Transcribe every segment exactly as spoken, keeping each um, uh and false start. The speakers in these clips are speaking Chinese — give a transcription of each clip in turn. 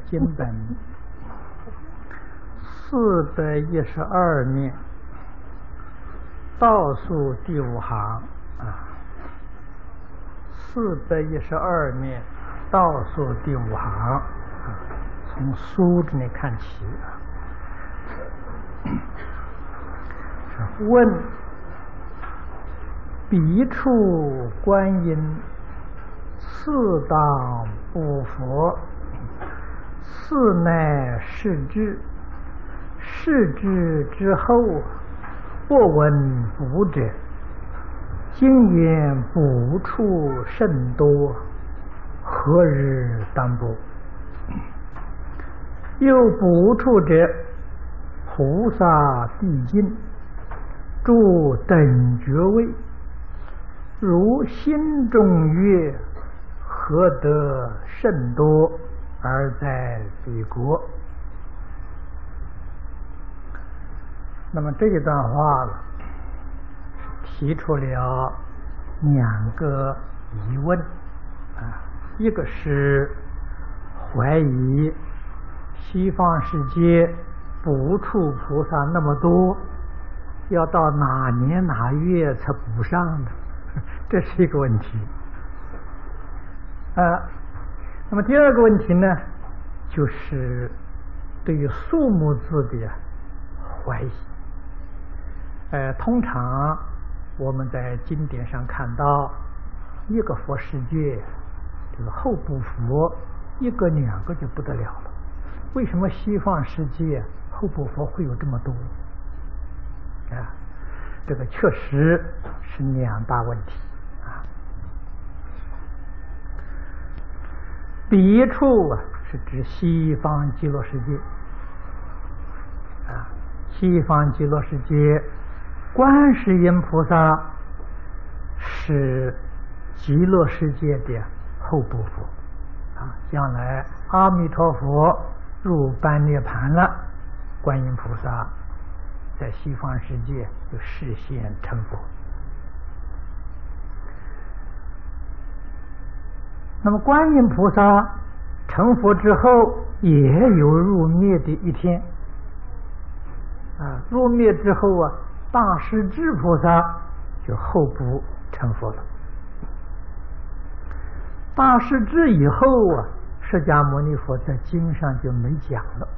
经本四百一十二面倒数第五行啊，四百一十二面倒数第五行啊，从书这里看起啊。问：彼处观音，次当不佛，次乃世智。世智之后，不闻卜者，今言卜处甚多，何日当卜？又卜处者，菩萨地境，诸等觉位，如心中月，何得甚多而在彼国？那么这一段话了，提出了两个疑问啊，一个是怀疑西方世界补处菩萨那么多，要到哪年哪月才补上的，这是一个问题啊。那么第二个问题呢，就是对于数目字的怀疑。呃，通常我们在经典上看到一个佛世界，这个后补佛一个两个就不得了了。为什么西方世界后补佛会有这么多啊？这个确实是两大问题啊。彼处啊，是指西方极乐世界啊，西方极乐世界。观世音菩萨是极乐世界的后补佛啊，将来阿弥陀佛入般涅盘了，观音菩萨在西方世界就示现成佛。那么观音菩萨成佛之后，也有入灭的一天啊，入灭之后啊，大势至菩萨就后补成佛了。大势至以后啊，释迦牟尼佛在经上就没讲了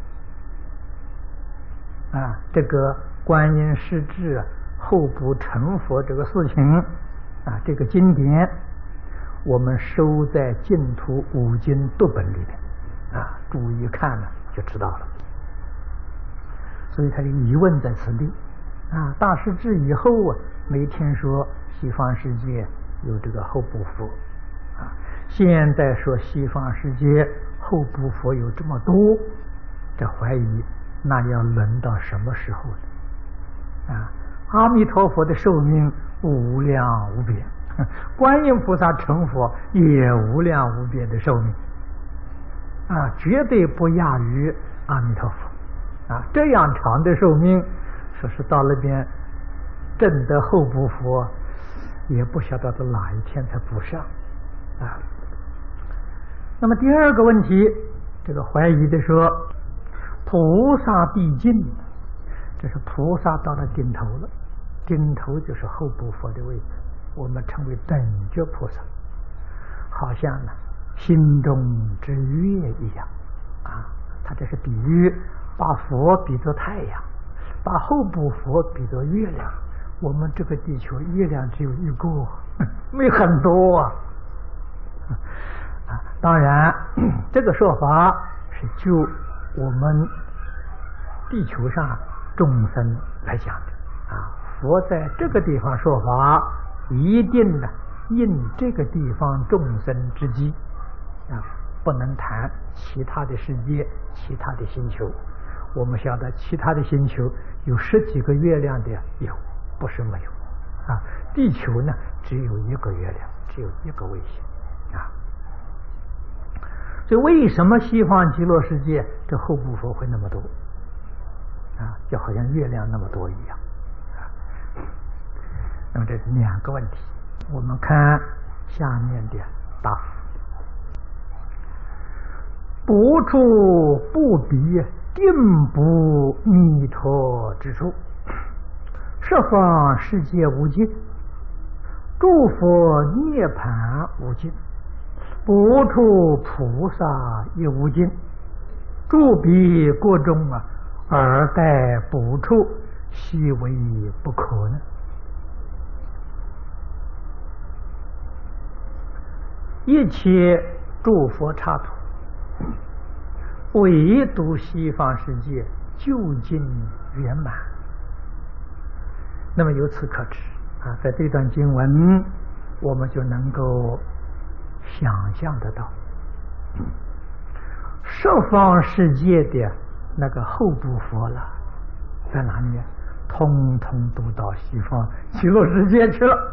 啊。这个观音势至啊后补成佛这个事情啊，这个经典我们收在净土五经读本里面啊，注意看了就知道了。所以他的疑问在此地。啊，大势至以后啊，没听说西方世界有这个后补佛啊。现在说西方世界后补佛有这么多，这怀疑那要轮到什么时候呢？啊，阿弥陀佛的寿命无量无边，观音菩萨成佛也无量无边的寿命啊，绝对不亚于阿弥陀佛啊。这样长的寿命，说是到那边证得后补佛，也不晓得到哪一天才补上啊。那么第二个问题，这个怀疑的说，菩萨毕竟，这是菩萨到了顶头了，顶头就是后补佛的位置，我们称为等觉菩萨，好像呢心中之月一样啊。他这是比喻，把佛比作太阳，把后补佛比作月亮。我们这个地球月亮只有一个，没很多啊。当然这个说法是就我们地球上众生来讲的啊。佛在这个地方说法，一定呢应这个地方众生之机啊，不能谈其他的世界、其他的星球。我们晓得其他的星球有十几个月亮的，有，不是没有啊。地球呢只有一个月亮，只有一个卫星啊。所以为什么西方极乐世界这后补佛会那么多啊？就好像月亮那么多一样啊。那么这是两个问题，我们看下面的答复。 不处不比定不弥陀之处，十方世界无尽，诸佛涅槃无尽，不处菩萨也无尽，诸彼国中啊，而待不处，悉为不可呢。一切诸佛刹土，唯独西方世界究竟圆满。那么由此可知啊，在这段经文，我们就能够想象得到，十方世界的那个后部佛了，在哪里？通通都到西方极乐世界去了。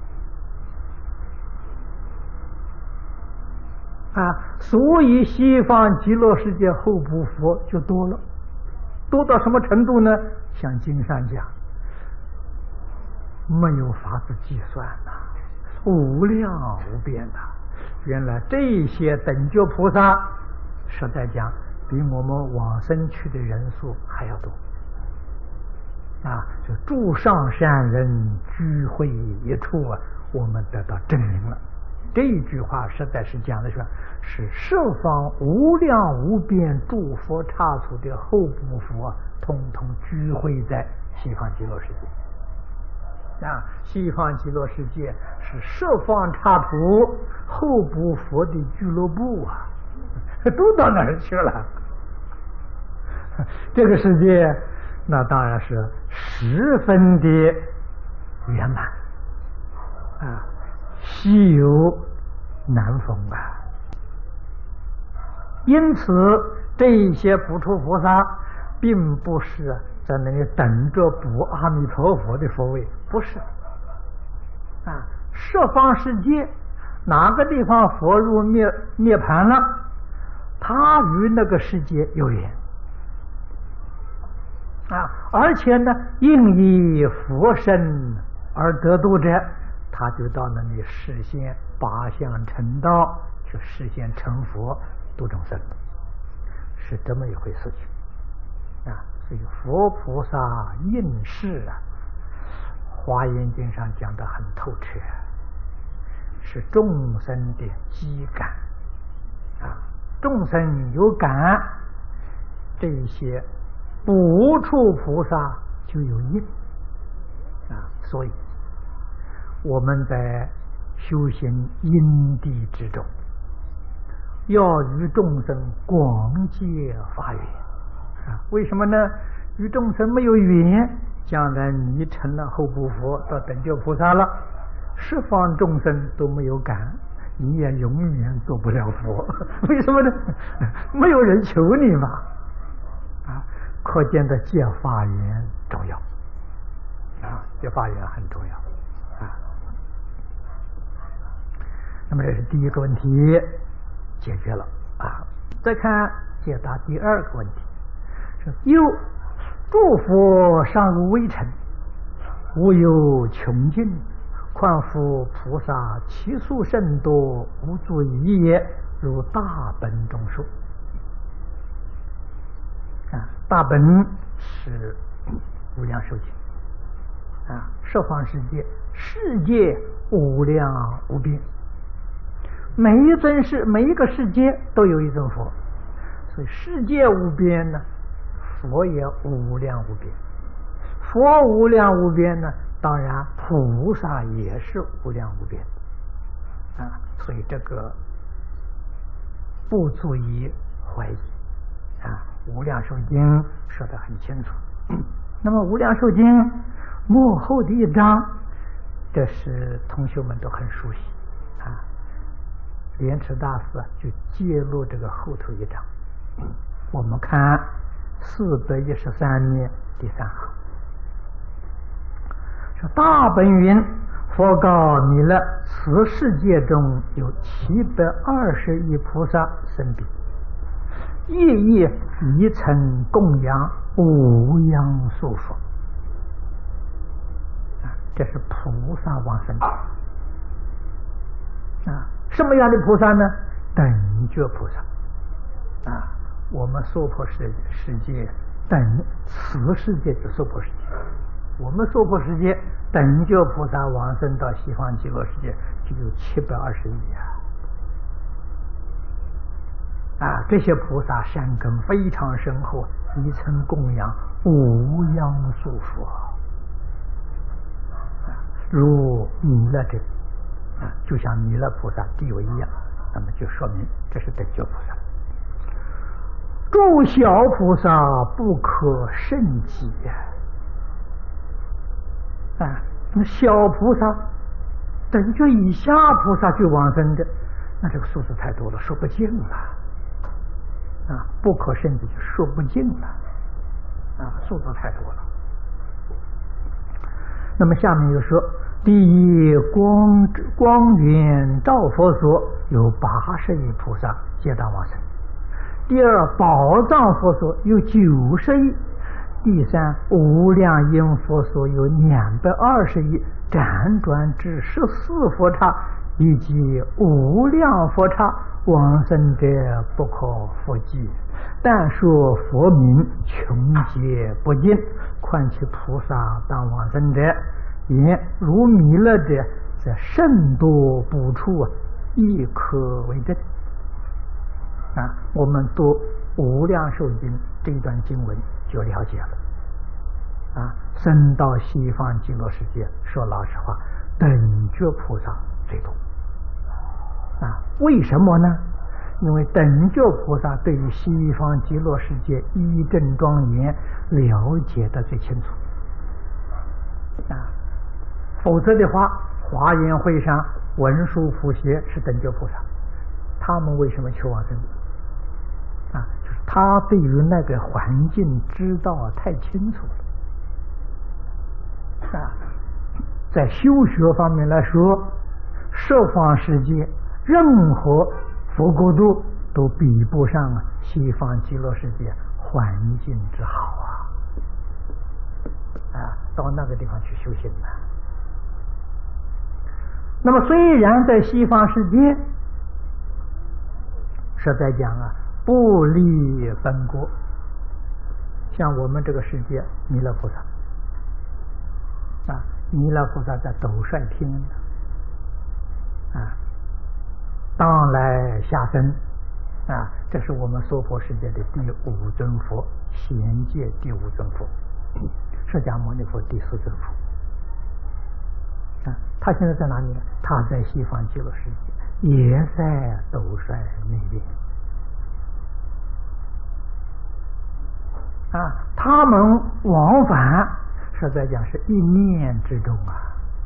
啊，所以西方极乐世界后部佛就多了，多到什么程度呢？像经上讲，没有法子计算呐、啊，无量无边呐、啊。原来这些等觉菩萨，实在讲，比我们往生去的人数还要多。啊，就诸上善人聚会一处啊，我们得到证明了。这一句话实在是讲的是，是十方无量无边诸佛刹土的后部佛，通通聚会在西方极乐世界。啊，西方极乐世界是十方刹土后部佛的俱乐部啊，都到哪儿去了？这个世界，那当然是十分的圆满啊。稀有难逢啊！因此，这些不处菩萨，并不是在那里等着补阿弥陀佛的佛位，不是啊。十方世界哪个地方佛入涅涅槃了，他与那个世界有缘啊，而且呢，应以佛身而得度者，他就到那里实现八相成道，去实现成佛度众生，是这么一回事情啊。所以佛菩萨应世啊，华严经上讲得很透彻，是众生的机感啊，众生有感，这一些不处菩萨就有应啊，所以我们在修行因地之中，要与众生广结法缘啊。为什么呢？与众生没有缘，将来你成了后部佛，到等觉菩萨了，十方众生都没有感，你也永远做不了佛。为什么呢？没有人求你嘛。啊，可见的结法缘重要啊，结法缘很重要。那么这是第一个问题解决了啊。再看解答第二个问题，是又诸佛尚如微尘，无有穷尽，况复菩萨其数甚多，无足以也，如大本中说啊。大本是无量寿经啊，十方世界，世界无量无边。每一尊世，每一个世界都有一尊佛，所以世界无边呢，佛也无量无边。佛无量无边呢，当然菩萨也是无量无边啊，所以这个不足以怀疑啊。无量寿经说得很清楚。那么无量寿经幕后的一章，这是同学们都很熟悉啊。莲池大师就揭露这个后头一章，我们看四百一十三页第三行，说大本云：佛告弥勒，此世界中有七百二十亿菩萨生彼，夜夜一曾供养无央数佛。啊，这是菩萨往生啊。什么样的菩萨呢？等觉菩萨啊，我们娑婆世世界等此世界的娑婆世界，我们娑婆世界等觉菩萨往生到西方极乐世界就有七百二十亿啊！啊，这些菩萨善根非常深厚，一曾供养无央数佛，啊，如弥勒这啊，就像弥勒菩萨地位一样，那么就说明这是等觉菩萨。诸小菩萨不可胜计啊！那小菩萨等觉以下菩萨就往生的，那这个数字太多了，说不尽了啊！不可胜计就说不尽了啊，数字太多了。那么下面又说，第一光光远照佛所有八十亿菩萨皆当往生。第二宝藏佛所有九十亿，第三无量音佛所有两百二十亿，辗转至十四佛刹以及无量佛刹，往生者不可复计，但说佛名穷劫不尽，况其菩萨当往生者，言如弥勒者，则甚多不处，亦可为证。啊，我们读无量寿经这一段经文就了解了。啊，生到西方极乐世界，说老实话，等觉菩萨最多。啊，为什么呢？因为等觉菩萨对于西方极乐世界一正庄严了解的最清楚。啊，否则的话，华严会上文殊普贤是等觉菩萨，他们为什么求往生？啊，就是他对于那个环境知道太清楚了。啊，在修学方面来说，十方世界任何佛国度都比不上西方极乐世界环境之好啊！啊，到那个地方去修行了。那么虽然在西方世界，实在讲啊，不离本国，像我们这个世界，弥勒菩萨啊，弥勒菩萨在斗率天啊，当来下生啊，这是我们娑婆世界的第五尊佛，贤界第五尊佛，释迦牟尼佛第四尊佛啊。他现在在哪里呢？他在西方极乐世界，也在斗率那边啊。他们往返，实在讲是一念之中啊。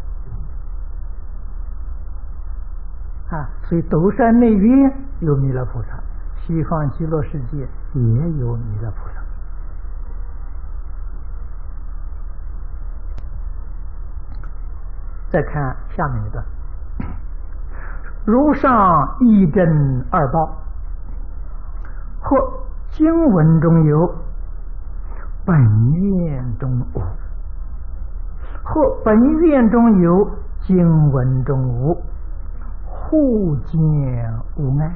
啊，所以斗率内院有弥勒菩萨，西方极乐世界也有弥勒菩萨。再看下面一段，如上一真二报，或经文中有，本愿中无；或本愿中有，经文中无，互见无碍。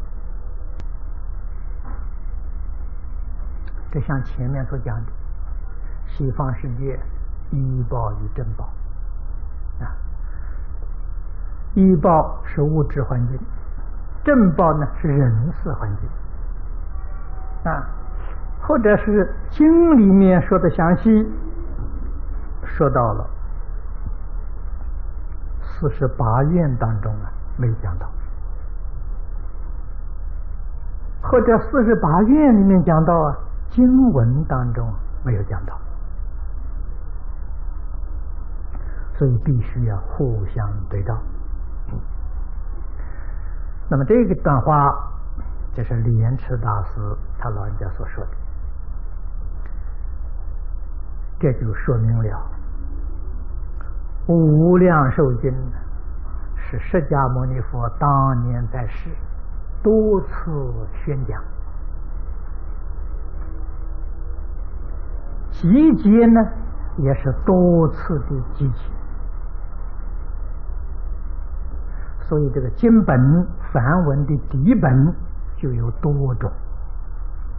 这像前面所讲的，西方世界依报与正报啊，依报是物质环境，正报呢是人事环境啊，或者是经里面说的详细，说到了四十八愿当中啊没讲到，或者四十八愿里面讲到啊，经文当中没有讲到，所以必须要互相对照。那么这个段话就是莲池大师他老人家所说的，这就说明了无量寿经是释迦牟尼佛当年在世多次宣讲，集结呢也是多次的集结，所以这个经本梵文的底本就有多种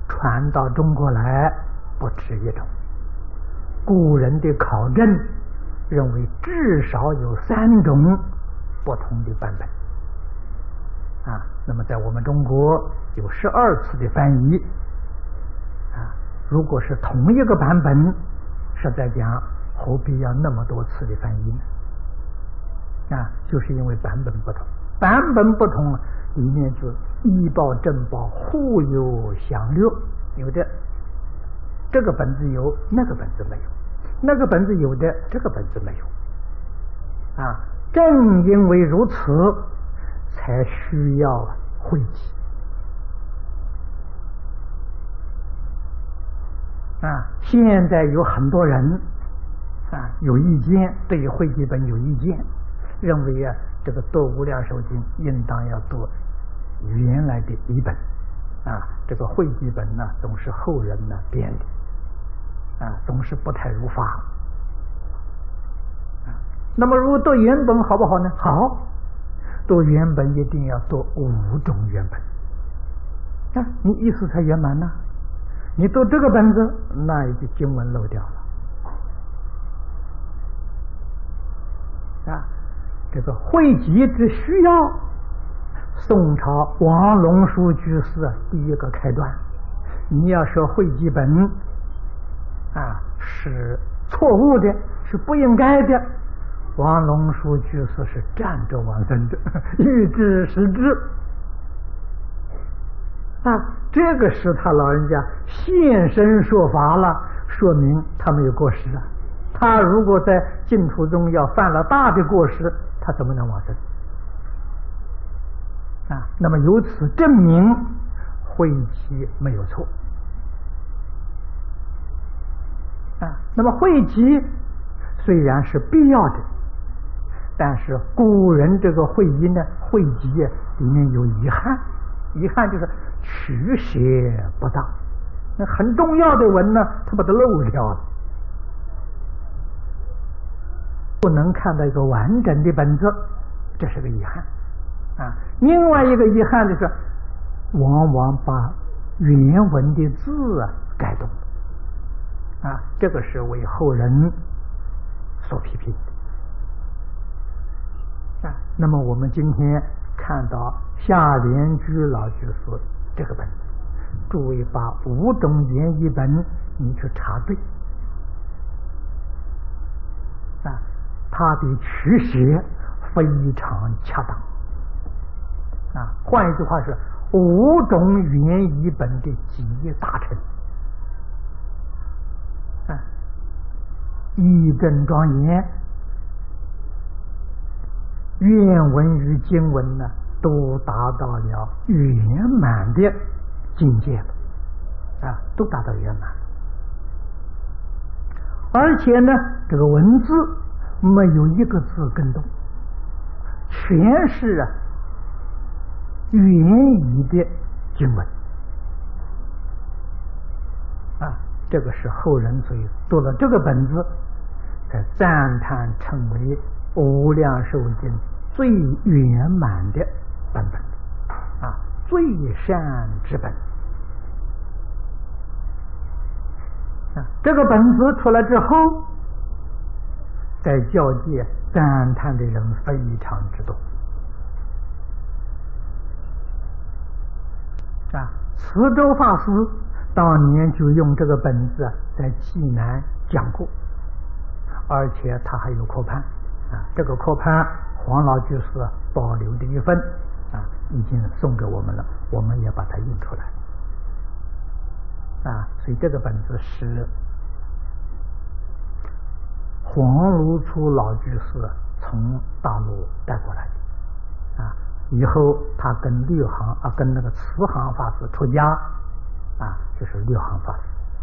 传到中国来不止一种。古人的考证认为至少有三种不同的版本啊。那么在我们中国有十二次的翻译啊。如果是同一个版本，实在讲何必要那么多次的翻译呢？啊，就是因为版本不同，版本不同里面就医报正报，互有详略，有的这个本子有，那个本子没有，那个本子有的，这个本子没有啊。正因为如此，才需要汇集啊。现在有很多人啊有意见，对于汇集本有意见，认为啊这个读无量寿经应当要读原来的译本啊，这个汇集本呢总是后人呢编的啊，总是不太如法啊。那么如果读原本好不好呢？好，读原本一定要读五种原本啊，你意思才圆满呢。你读这个本子，那一句经文漏掉了啊。这个汇集之需要，宋朝王龙书居士第一个开端。你要说汇集本啊是错误的，是不应该的，王龙书居士是站着往生的，欲知时知啊，这个是他老人家现身说法了，说明他没有过失啊。他如果在净土中要犯了大的过失，他怎么能往生啊？那么由此证明汇集没有错啊。那么汇集虽然是必要的，但是古人这个会议呢，汇集里面有遗憾，遗憾就是取舍不当，那很重要的文呢，他把它漏掉了，不能看到一个完整的本子，这是个遗憾啊。另外一个遗憾就是，往往把原文的字啊改动啊，这个是为后人所批评的啊。那么我们今天看到夏莲居老居士这个本子，诸位把五种原译本你去查对啊，它的取舍非常恰当啊。换一句话是，五种原译本的集大成啊，义正庄严，愿文与经文呢都达到了圆满的境界了啊，都达到圆满。而且呢，这个文字没有一个字更动，全是啊原译的经文啊。这个是后人所以读了这个本子，才赞叹称为无量寿经最圆满的版本啊，最善之本啊。这个本子出来之后，在教界赞叹的人非常之多啊。慈州法师当年就用这个本子在济南讲过，而且他还有科判啊。这个科判黄老居士保留的一份啊，已经送给我们了，我们也把它印出来啊。所以这个本子是黄如初老居士从大陆带过来的啊。以后他跟六行啊，跟那个慈航法师出家啊，就是六行法师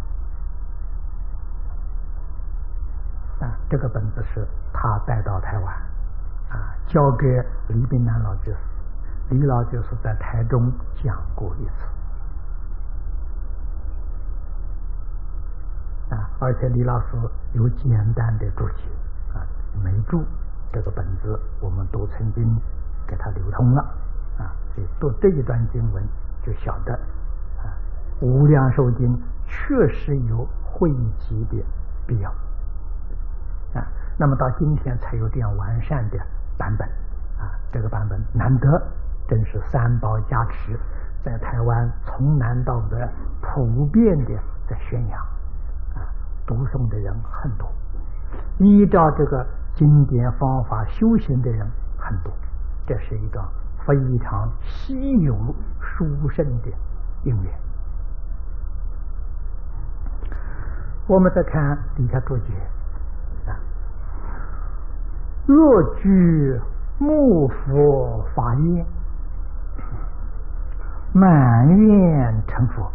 啊。这个本子是他带到台湾啊，交给李炳南老居士，李老居士在台中讲过一次啊。而且李老师有简单的注解啊，每注这个本子我们都曾经给他流通了啊。所以读这一段经文就晓得啊， 无量寿经确实有汇集的必要啊。那么到今天才有这样完善的版本啊，这个版本难得，真是三宝加持，在台湾从南到北普遍的在宣扬啊，读诵的人很多，依照这个经典方法修行的人很多，这是一个非常稀有殊胜的因缘。我们再看底下注解啊，若具目佛法业，满愿成佛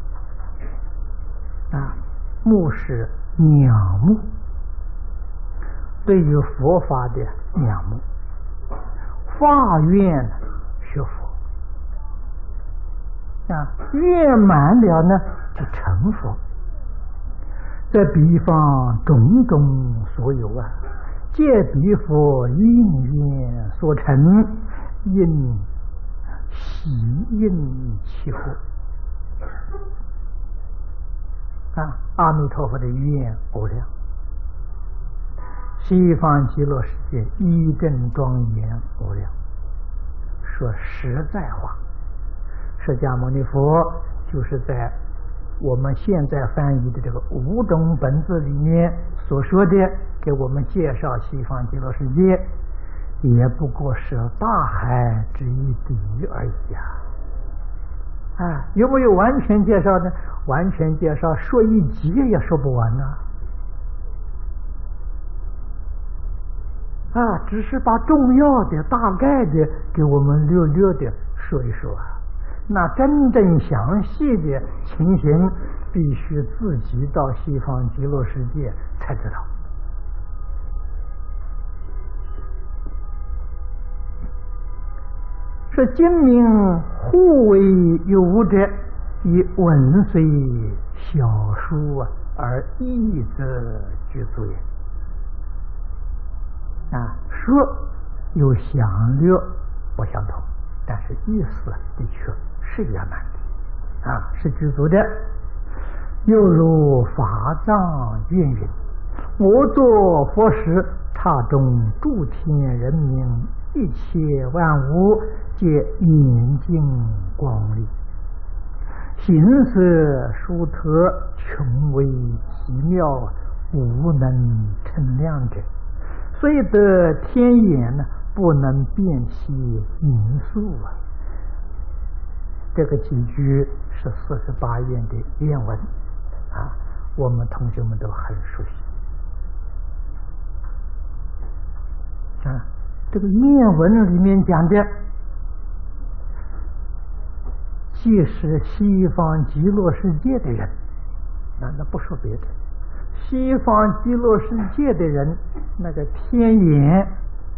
啊，目是仰慕，对于佛法的仰慕，发愿学佛啊，愿满了呢就成佛。这比方种种所有啊，皆彼佛因缘所成，因喜应其果啊！阿弥陀佛的愿无量，西方极乐世界一真庄严无量。说实在话，释迦牟尼佛就是在我们现在翻译的这个五种本字里面所说的，给我们介绍西方极乐世界，也不过是大海之一滴而已啊！啊，有没有完全介绍呢？完全介绍说一集也说不完呢。啊，只是把重要的、大概的给我们略略的说一说啊。那真正详细的情形，必须自己到西方极乐世界才知道。说今明互为有者，以文虽小书而义则具足也。啊，说有详略不相同，但是意思的确是圆满的啊，是具足的。又如法藏愿云：我作佛时，刹中诸天人民一切万物，皆眼睛光丽，形色殊特，穷微奇妙，无能称量者。虽得天眼呢，不能辨其名数啊。这个几句是四十八愿的愿文啊，我们同学们都很熟悉啊。这个愿文里面讲的，既是西方极乐世界的人，那那不说别的，西方极乐世界的人，那个天眼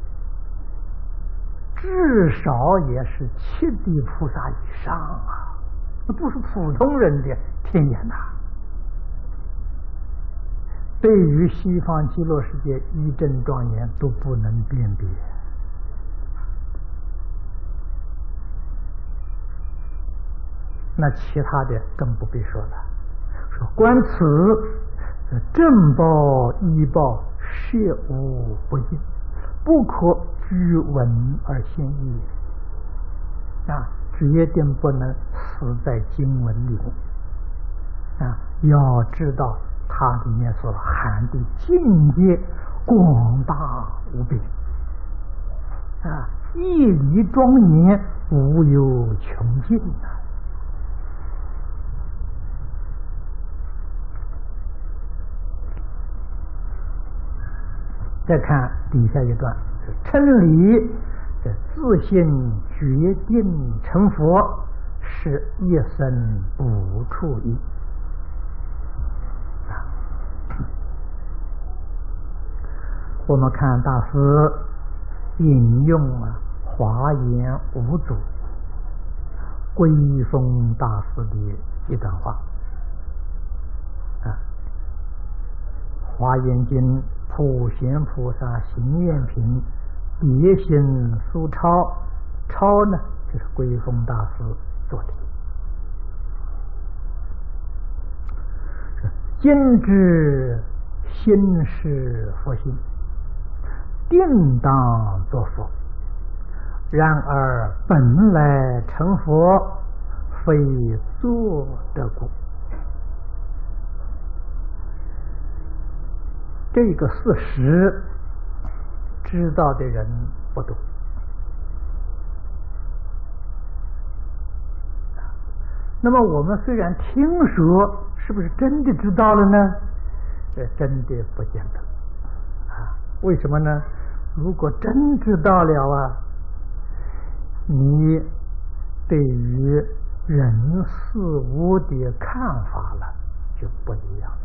至少也是七地菩萨以上啊，那不是普通人的天眼呐、啊。对于西方极乐世界一真庄严都不能辨别，那其他的更不必说了。说观此正报依报，切无不应，不可据文而现义啊，决定不能死在经文里面啊！要知道它里面所含的境界广大无边啊，义理庄严，无有穷尽啊！再看底下一段，称理这自信决定成佛，是一生无处依啊。我们看大师引用啊华严五祖归峰大师的一段话啊，华严经普贤菩萨行愿品，别行苏超，超呢就是归峰大师做的今之心是佛心，定当作佛。然而本来成佛，非做得故。这个事实知道的人不多。那么我们虽然听说，是不是真的知道了呢？这真的不见得啊。为什么呢？如果真知道了啊，你对于人事物的看法了就不一样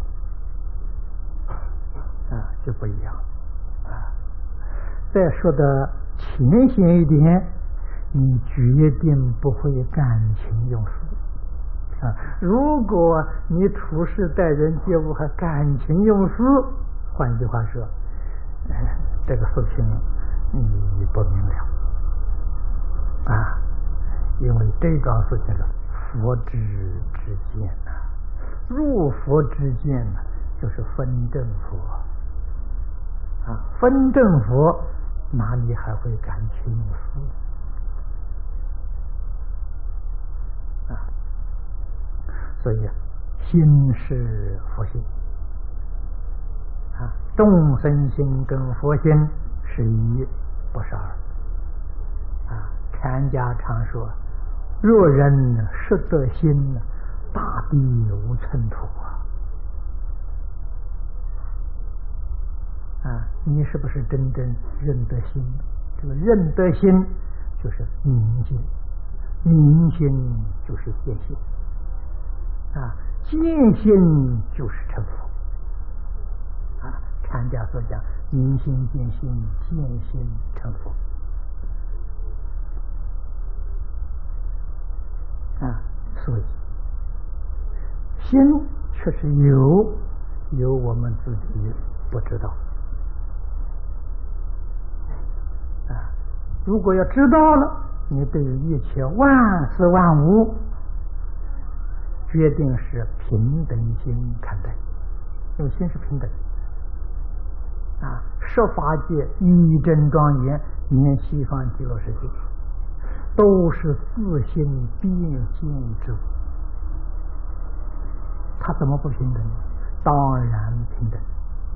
啊，就不一样啊。再说的浅显一点，你决定不会感情用事。啊，如果你处事待人接物还感情用事，换句话说，呃、这个事情你不明了啊，因为这桩事情是佛之之见呐、啊，入佛之见呢、啊，就是分正佛啊，分正佛哪里还会感情用事啊？所以心是佛心啊，众生心跟佛心是一，不是二啊。禅家常说，若人识得心，大地无寸土啊！啊，你是不是真正认得心？这个认得心就是明心，明心就是见性啊，见性就是成佛啊。禅家所讲，明心见性，见性成佛啊。所以心确实有，有我们自己不知道啊。如果要知道了，你对于一切万事万物决定是平等心看待，因为心是平等啊。十法界一真庄严，连西方极乐世界都是自性变现之物，它怎么不平等？当然平等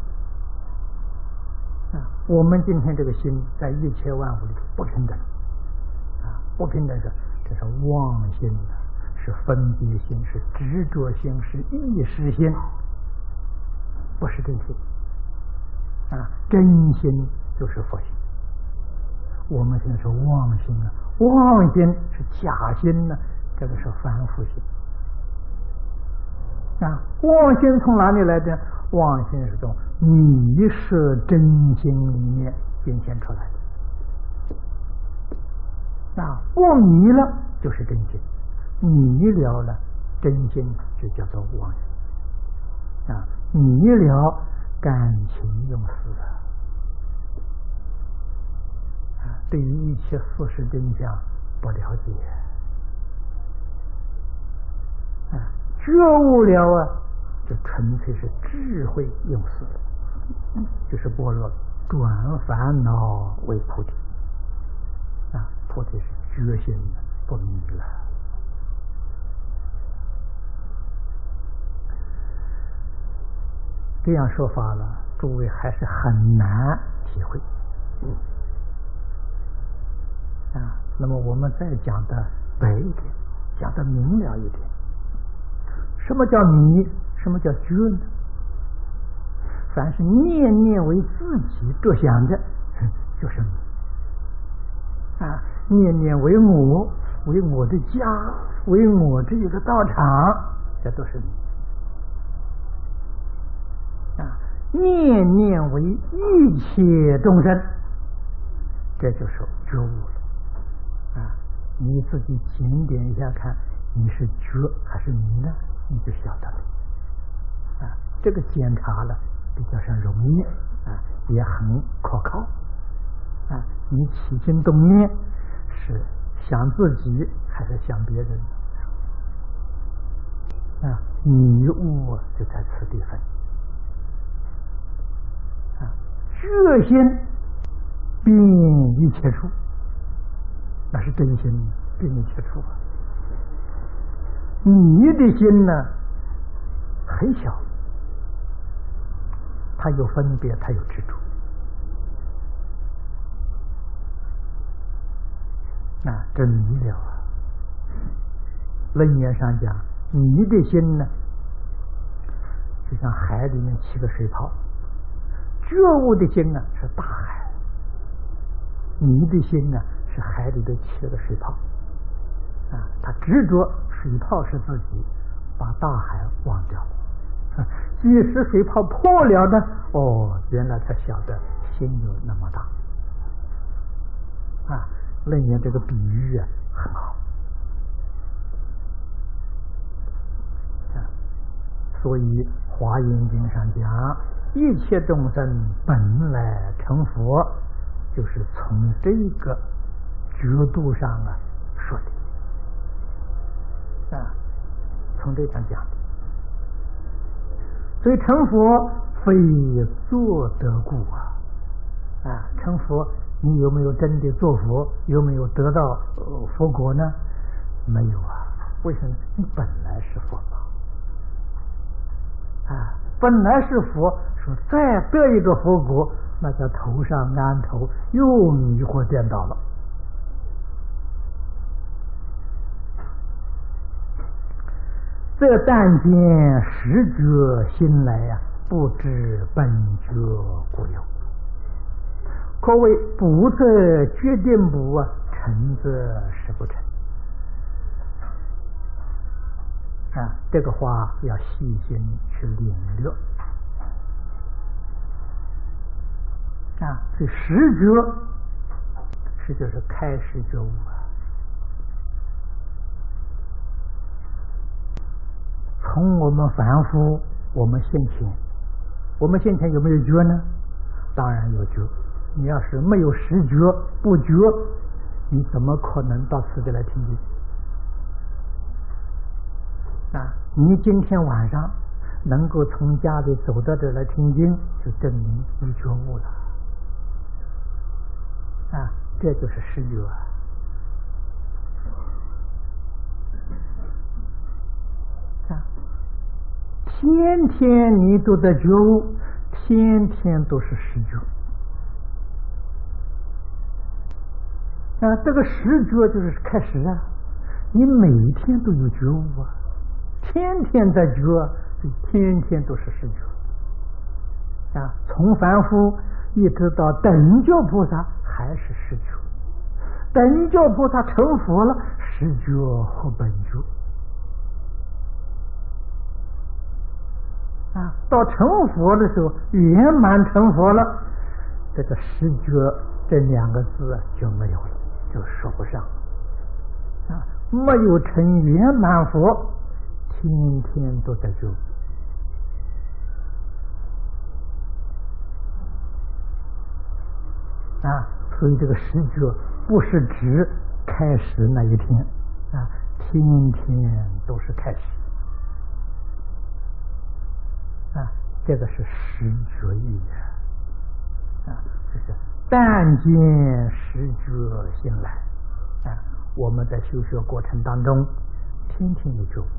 啊。我们今天这个心在一切万物里不平等啊，不平等是这是妄心的，是分别心，是执着心，是意识心，不是真心啊。真心就是佛心，我们现在是妄心啊，妄心是假心呢、啊，这个是凡夫心啊。妄心从哪里来的？妄心是从迷失真心里面变现出来的啊。不迷了就是真心，迷了了真心就叫做妄心啊。迷了感情用事啊，对于一切事实真相不了解啊，觉悟了啊，就纯粹是智慧用事，就是般若转烦恼为菩提啊，菩提是觉心的，不迷了。这样说法了，诸位还是很难体会。嗯啊，那么我们再讲的白一点，讲的明了一点。什么叫迷？什么叫觉呢？凡是念念为自己着想的，就是迷啊。念念为我，为我的家，为我这一个道场，这都是迷啊。念念为一切众生，这就是觉悟了。啊，你自己检点一下看，你是觉还是迷呢？你就晓得了。啊，这个检查了比较上容易啊，也很可靠。啊，你起心动念是想自己还是想别人？ 啊，迷悟就在此地分。啊，觉心遍一切处，那是真心遍一切处啊。你的心呢，很小，它有分别，它有执着。啊，这迷了啊！楞严上讲，你的心呢，就像海里面起个水泡，觉悟的心呢是大海，你的心呢是海里头起了个水泡。啊，他执着水泡是自己，把大海忘掉了。即使水泡破了呢，哦，原来才晓得心有那么大。啊，楞严这个比喻啊很好。啊，所以华严经上讲，一切众生本来成佛，就是从这个角度上啊说的。啊，从这上讲的，所以成佛非做得故啊！啊，成佛，你有没有真的做佛？有没有得到、呃、佛果呢？没有啊！为什么？你本来是佛嘛！啊，本来是佛，说再得一个佛果，那叫头上安头，又迷惑颠倒了。这但见实觉心来呀、啊，不知本觉故有。可谓不则决定不啊，成则实不成。啊，这个话要细心去领略。啊，所以实觉是就是开始觉悟啊。从我们凡夫，我们现前，我们现前有没有觉呢？当然有觉。你要是没有实觉，不觉，你怎么可能到此地来听经？啊，你今天晚上能够从家里走到这来听经，就证明你觉悟了。啊，这就是实觉啊。天天你都在觉悟，天天都是实觉。啊，这个实觉就是开始啊，你每天都有觉悟啊，天天在觉，就天天都是实觉。啊，从凡夫一直到等觉菩萨还是实觉，等觉菩萨成佛了，实觉和本觉。啊，到成佛的时候，圆满成佛了，这个实觉这两个字就没有了，就说不上。啊，没有成圆满佛，天天都在觉。啊，所以这个实觉不是指开始那一天，啊，天天都是开始。啊，这个是实觉意啊，就是但见实觉心来啊。我们在修学过程当中，天天有觉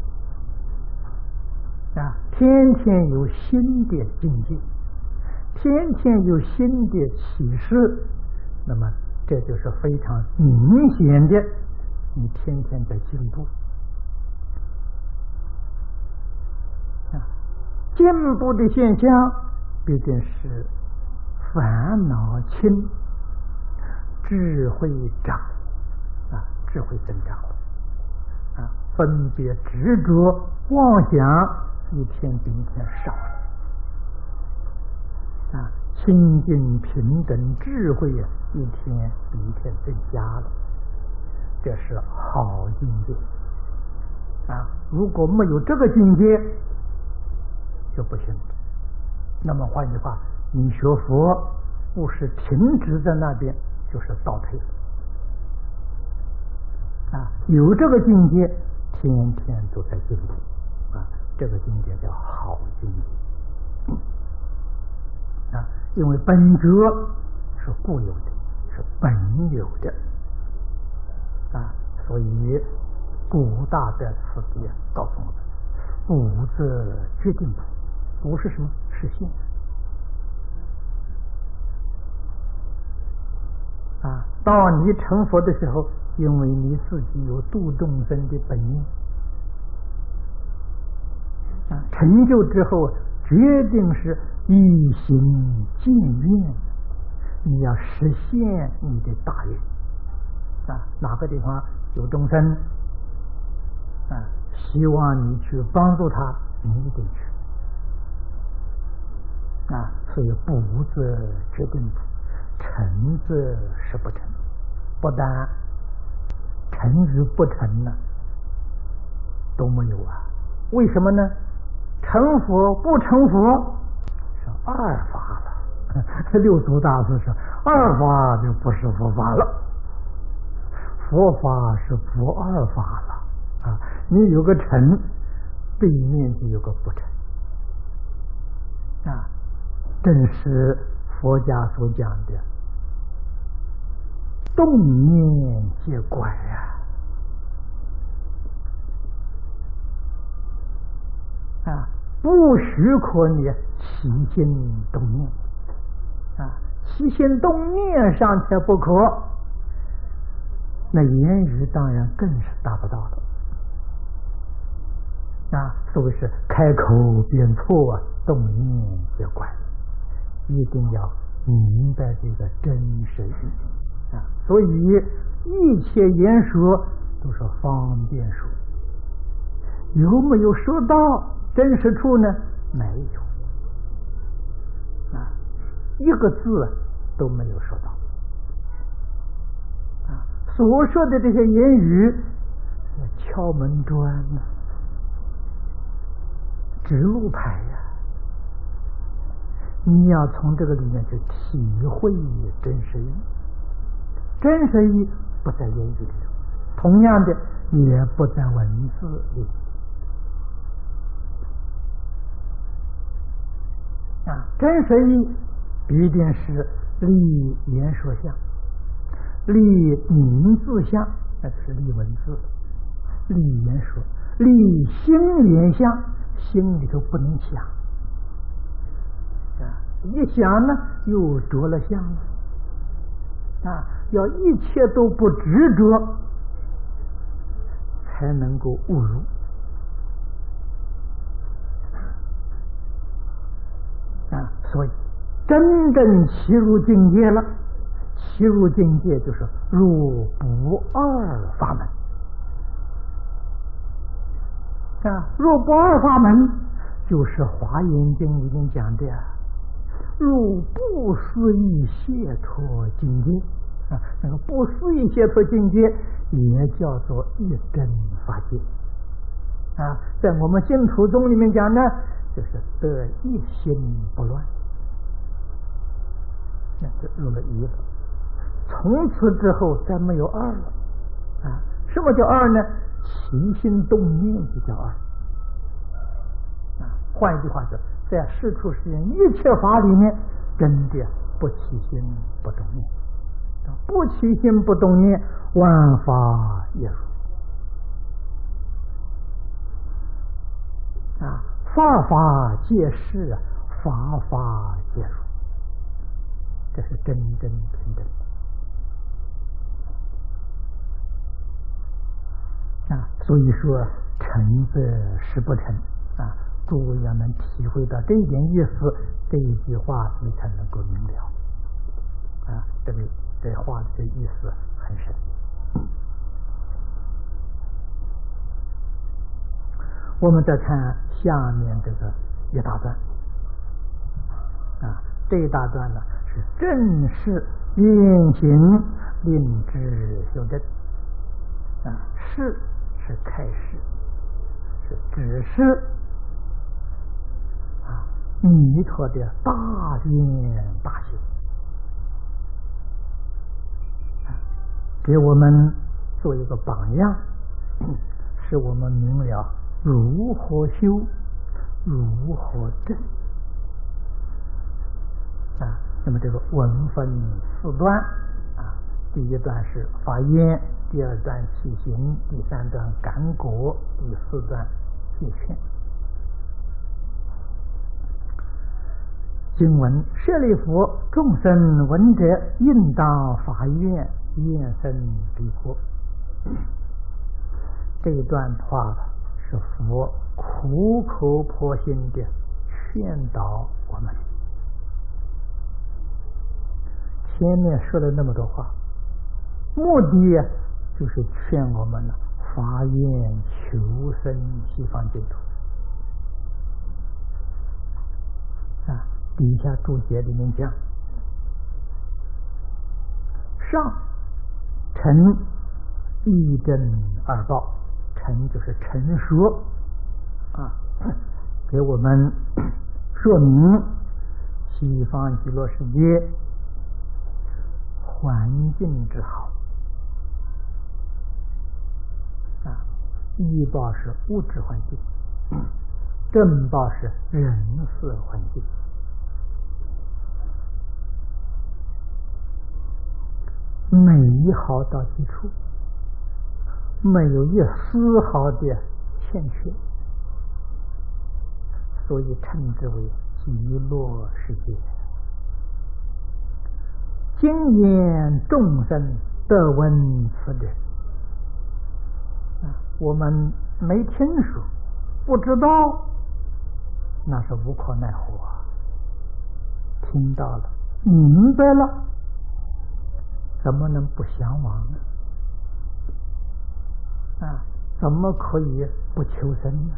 啊，天天有新的境界，天天有新的启示，那么这就是非常明显的，你天天在进步。进步的现象必定是烦恼轻，智慧长啊，智慧增长啊，分别执着妄想一天比一天少了啊，清净平等智慧啊一天比一天增加了，这是好境界啊！如果没有这个境界就不行。那么换句话，你学佛不是停止在那边，就是倒退了啊！有这个境界，天天都在进步啊！ 这个境界叫好境界啊，因为本觉是固有的，是本有的啊，所以古大在此地告诉我们：不则决定不，不是什么是现啊。到你成佛的时候，因为你自己有度众生的本念啊，成就之后决定是一心尽愿，你要实现你的大愿啊。哪个地方有众生啊，希望你去帮助他，你一定去啊。所以不则决定不，成则是不成。不但成与不成呢都没有啊。为什么呢？成佛不成佛是二法了。六祖大师说，二法就不是佛法了，佛法是不二法了啊。你有个成，背面就有个不成啊。正是佛家所讲的动念皆怪啊！啊，不许可你起心动念啊，起心动念尚且不可，那言语当然更是达不到了啊。所谓是开口便错啊，动念皆怪，一定要明白这个真实意啊。所以一切言说都是方便说，有没有说到真实处呢？没有啊，一个字都没有说到啊。所说的这些言语敲门砖啊，指路牌呀、啊，你要从这个里面去体会真实意。真实意不在言语里头，同样的也不在文字里啊。真实意必定是立言说相，立名字相，那就是立文字，立言说，立心言相，心里头不能想啊，一想呢又着了相了啊。要一切都不执着，才能够悟入啊。所以真正起入境界了，起入境界就是入不二法门啊。入不二法门就是《华严经》里面讲的入不思议解脱境界啊。那个不思议解脱境界也叫做一真法界啊。在我们净土宗里面讲呢，就是得一心不乱，那就入了一了。从此之后再没有二了啊。什么叫二呢？起心动念就叫二啊。换一句话说，在世出世间一切法里面，真的不起心不动念，不起心不动念，万法也如啊。法法皆是，法法皆如，这是真真平等啊。所以说成则实不成啊。诸位要能体会到这一点意思，这一句话你才能够明了啊。这个这话的这意思很深。我们再看下面这个一大段啊，这一大段呢是正式运行令之修正啊。示是开示，是指示啊弥陀的大愿大行，给我们做一个榜样，使我们明了如何修如何证？啊，那么这个文分四段啊，第一段是法院，第二段起行，第三段感果，第四段解劝。经文：舍利弗，众生闻者，应到法院，愿生彼国。这一段话是佛苦口婆心的劝导我们。前面说了那么多话，目的就是劝我们呢，发愿求生西方净土。啊，底下注解里面讲：上陈义正二报，陈就是陈说啊，给我们说明西方极乐世界环境之好啊，义报是物质环境，正报是人事环境。美好到极处，没有一丝毫的欠缺，所以称之为极乐世界。今言众生得闻此者，我们没听说，不知道，那是无可奈何啊。听到了，明白了，怎么能不向往呢？啊，怎么可以不求生呢？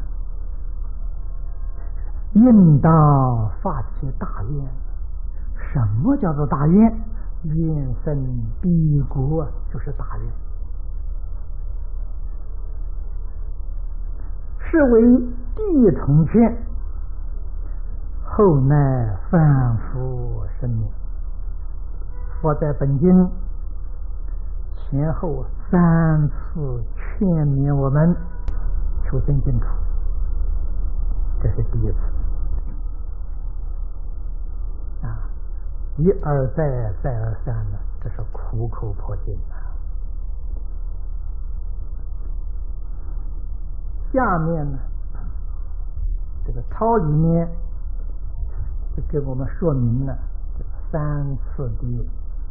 应当发起大愿。什么叫做大愿？愿生彼国就是大愿，是为地重劝，后乃反复声明。佛在本经前后三次劝勉我们求生净土，这是第一次啊，一而再再而三呢，这是苦口婆心啊。下面呢，这个抄里面就给我们说明了这个三次的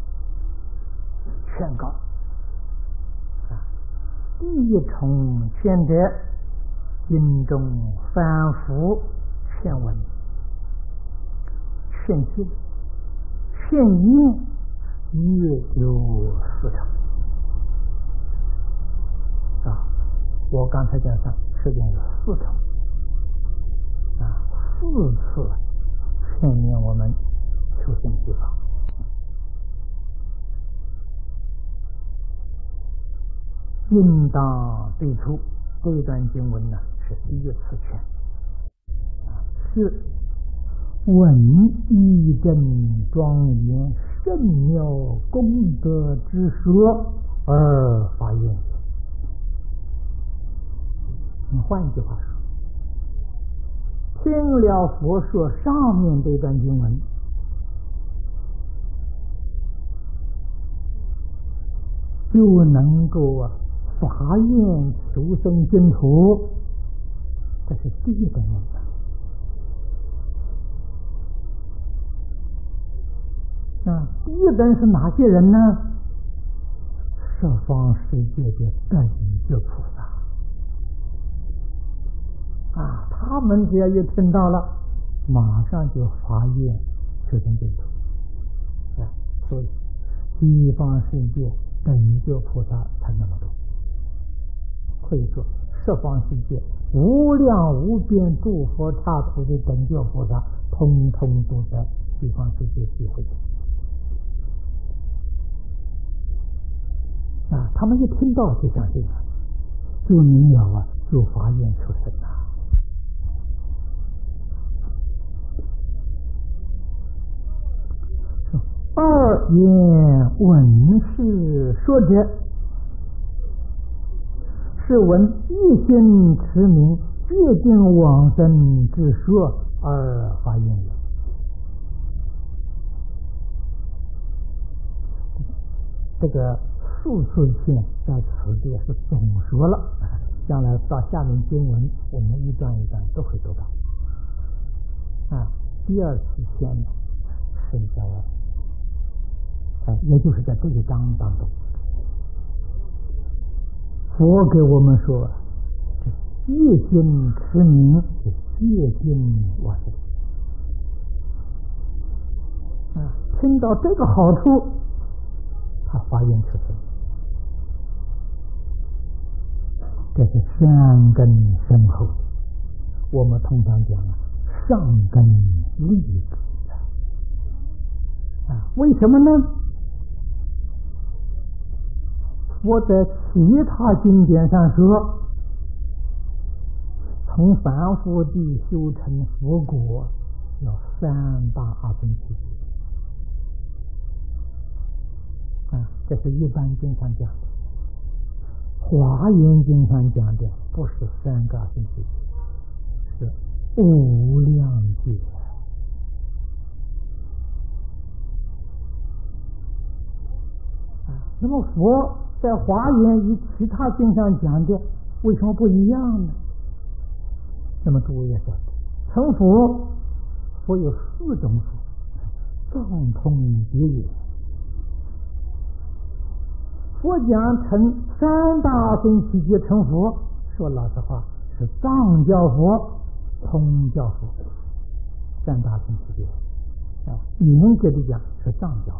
劝告啊。第一重劝者，经中反复劝闻、劝诫、劝言，约有四重啊。我刚才讲上实际上有四重啊，四次劝勉我们求生西方。应当对出这一段经文呢，是第一次劝，是闻义正庄严圣妙功德之说而发愿。你换一句话说，听了佛说上面这段经文，就能够啊发愿求生净土，这是第一等人。啊，第一等是哪些人呢？十方世界的等觉菩萨啊，他们只要一听到了，马上就发愿求生净土啊。所以西方世界等觉菩萨才那么多。可以说十方世界无量无边诸佛刹土的等觉菩萨，通通都在西方世界聚会啊！他们一听到就相信了，就明了啊，就发愿求生了。二言闻是说者，是闻一心持名决定往生之说而发愿也。这个数次性在此地是总说了，将来到下面经文我们一段一段都会读到。啊，第二次现呢是在啊，也就是在这一章当中，佛给我们说，业心持名是戒心往生。啊，听到这个好处，他发愿求生，这是善根深厚。我们通常讲上根利智啊，为什么呢？我在其他经典上说，从凡夫地修成佛果，要三大阿僧祇啊，这是一般经常讲的。华严经常讲的不是三个阿僧祇，是无量劫。啊，那么佛在华严与其他经上讲的为什么不一样呢？那么诸位也晓得，成佛佛有四种佛，藏通别也。佛讲成三大阿僧祇劫成佛，说老实话是藏教佛、通教佛。三大阿僧祇劫啊，严格的讲是藏教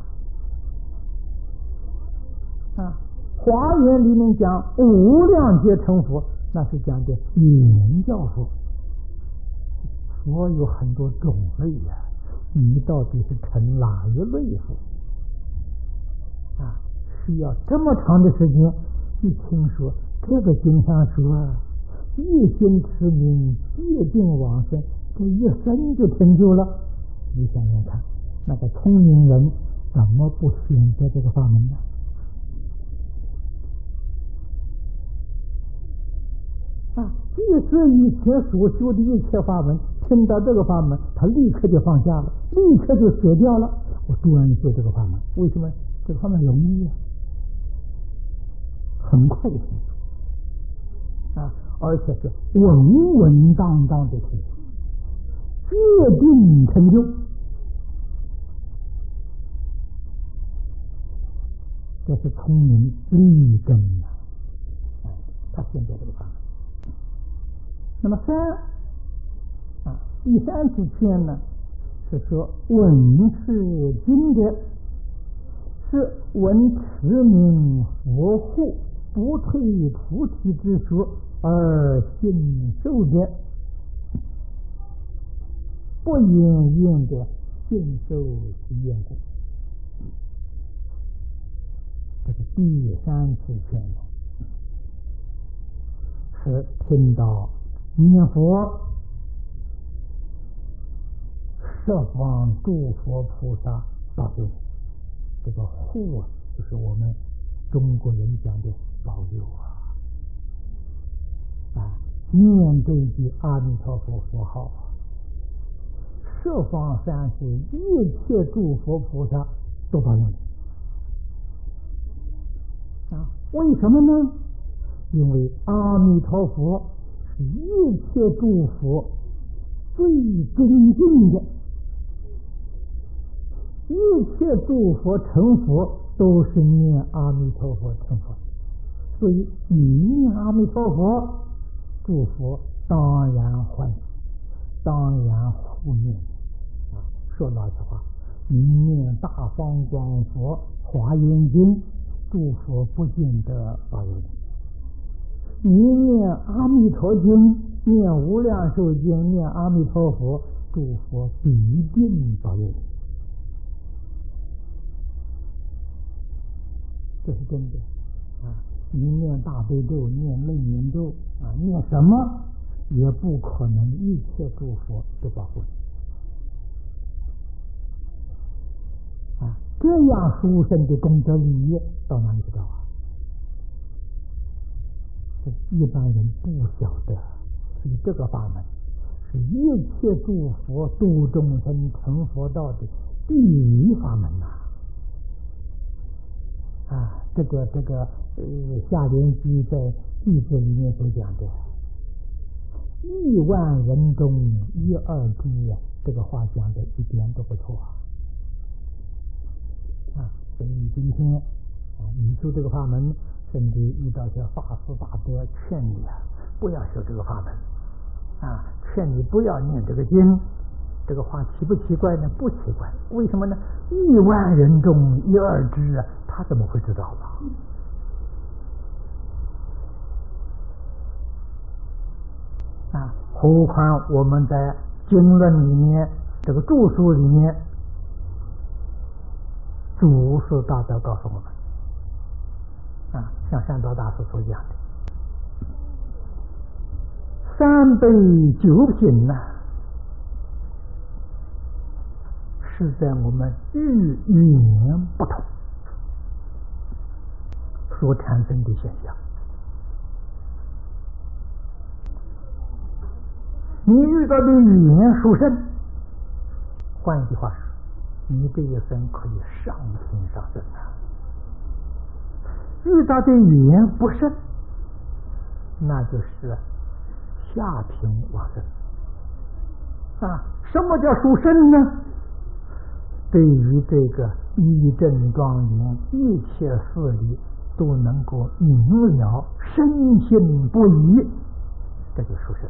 佛啊。华严里面讲无量劫成佛，那是讲的严教佛。佛有很多种类呀、啊，你到底是成哪一类佛啊？需要这么长的时间，一听说这个经上说一心持名戒定往生，这一生就成就了。你想想看，那个聪明人怎么不选择这个法门呢？啊，即使以前所修的一切法门，听到这个法门，他立刻就放下了，立刻就舍掉了。我专修这个法门，为什么？这个法门容易啊，很快就成就啊，而且是稳稳当当的成就，决定成就。这是聪明立根啊！哎，他选择这个法门。那么三啊，第三次劝呢，是说闻是经的，是闻持名佛护不退菩提之说而信受的，不言言的信受其缘故。这是第三次劝呢，是听到念佛设方诸佛菩萨保佑，这个护啊，就是我们中国人讲的保佑啊啊！念这句阿弥陀佛佛号啊，设方三世一切诸佛菩萨都保佑你啊！为什么呢？因为阿弥陀佛是一切诸佛最尊敬的，一切诸佛成佛都是念阿弥陀佛成佛，所以你念阿弥陀佛，诸佛当然欢喜，当然护念啊。说老实话，你念大方广佛华严经，诸佛不见得保佑你；你念阿弥陀经、念无量寿经、念阿弥陀佛，诸佛必定保佑你。这是真的啊！你念大悲咒、念楞严咒啊，念什么也不可能一切诸佛都保护你啊！这样殊胜的功德利益到哪里去找啊？一般人不晓得， 所以这个法门是一切诸佛度众生成佛道的第一法门呐！啊，这个这个呃，下联居在句子里面所讲的“亿万人中一二知”啊，这个话讲的一点都不错啊！所以今天啊，你修这个法门，甚至遇到些法师大德劝你啊，不要修这个法门啊，劝你不要念这个经。这个话奇不奇怪呢？不奇怪，为什么呢？亿万人中一二知啊，他怎么会知道吧？啊，何况我们在经论里面，这个著书里面，祖师大德告诉我们，啊，像善导大师所讲的，三杯九品呐、啊。是在我们语言不同所产生的现象。你遇到的语言殊胜，换一句话说，你这一生可以上品上升啊；遇到的语言不胜，那就是下品往生啊。什么叫殊胜呢？对于这个义正庄严一切事理都能够明了深信不疑，这就殊胜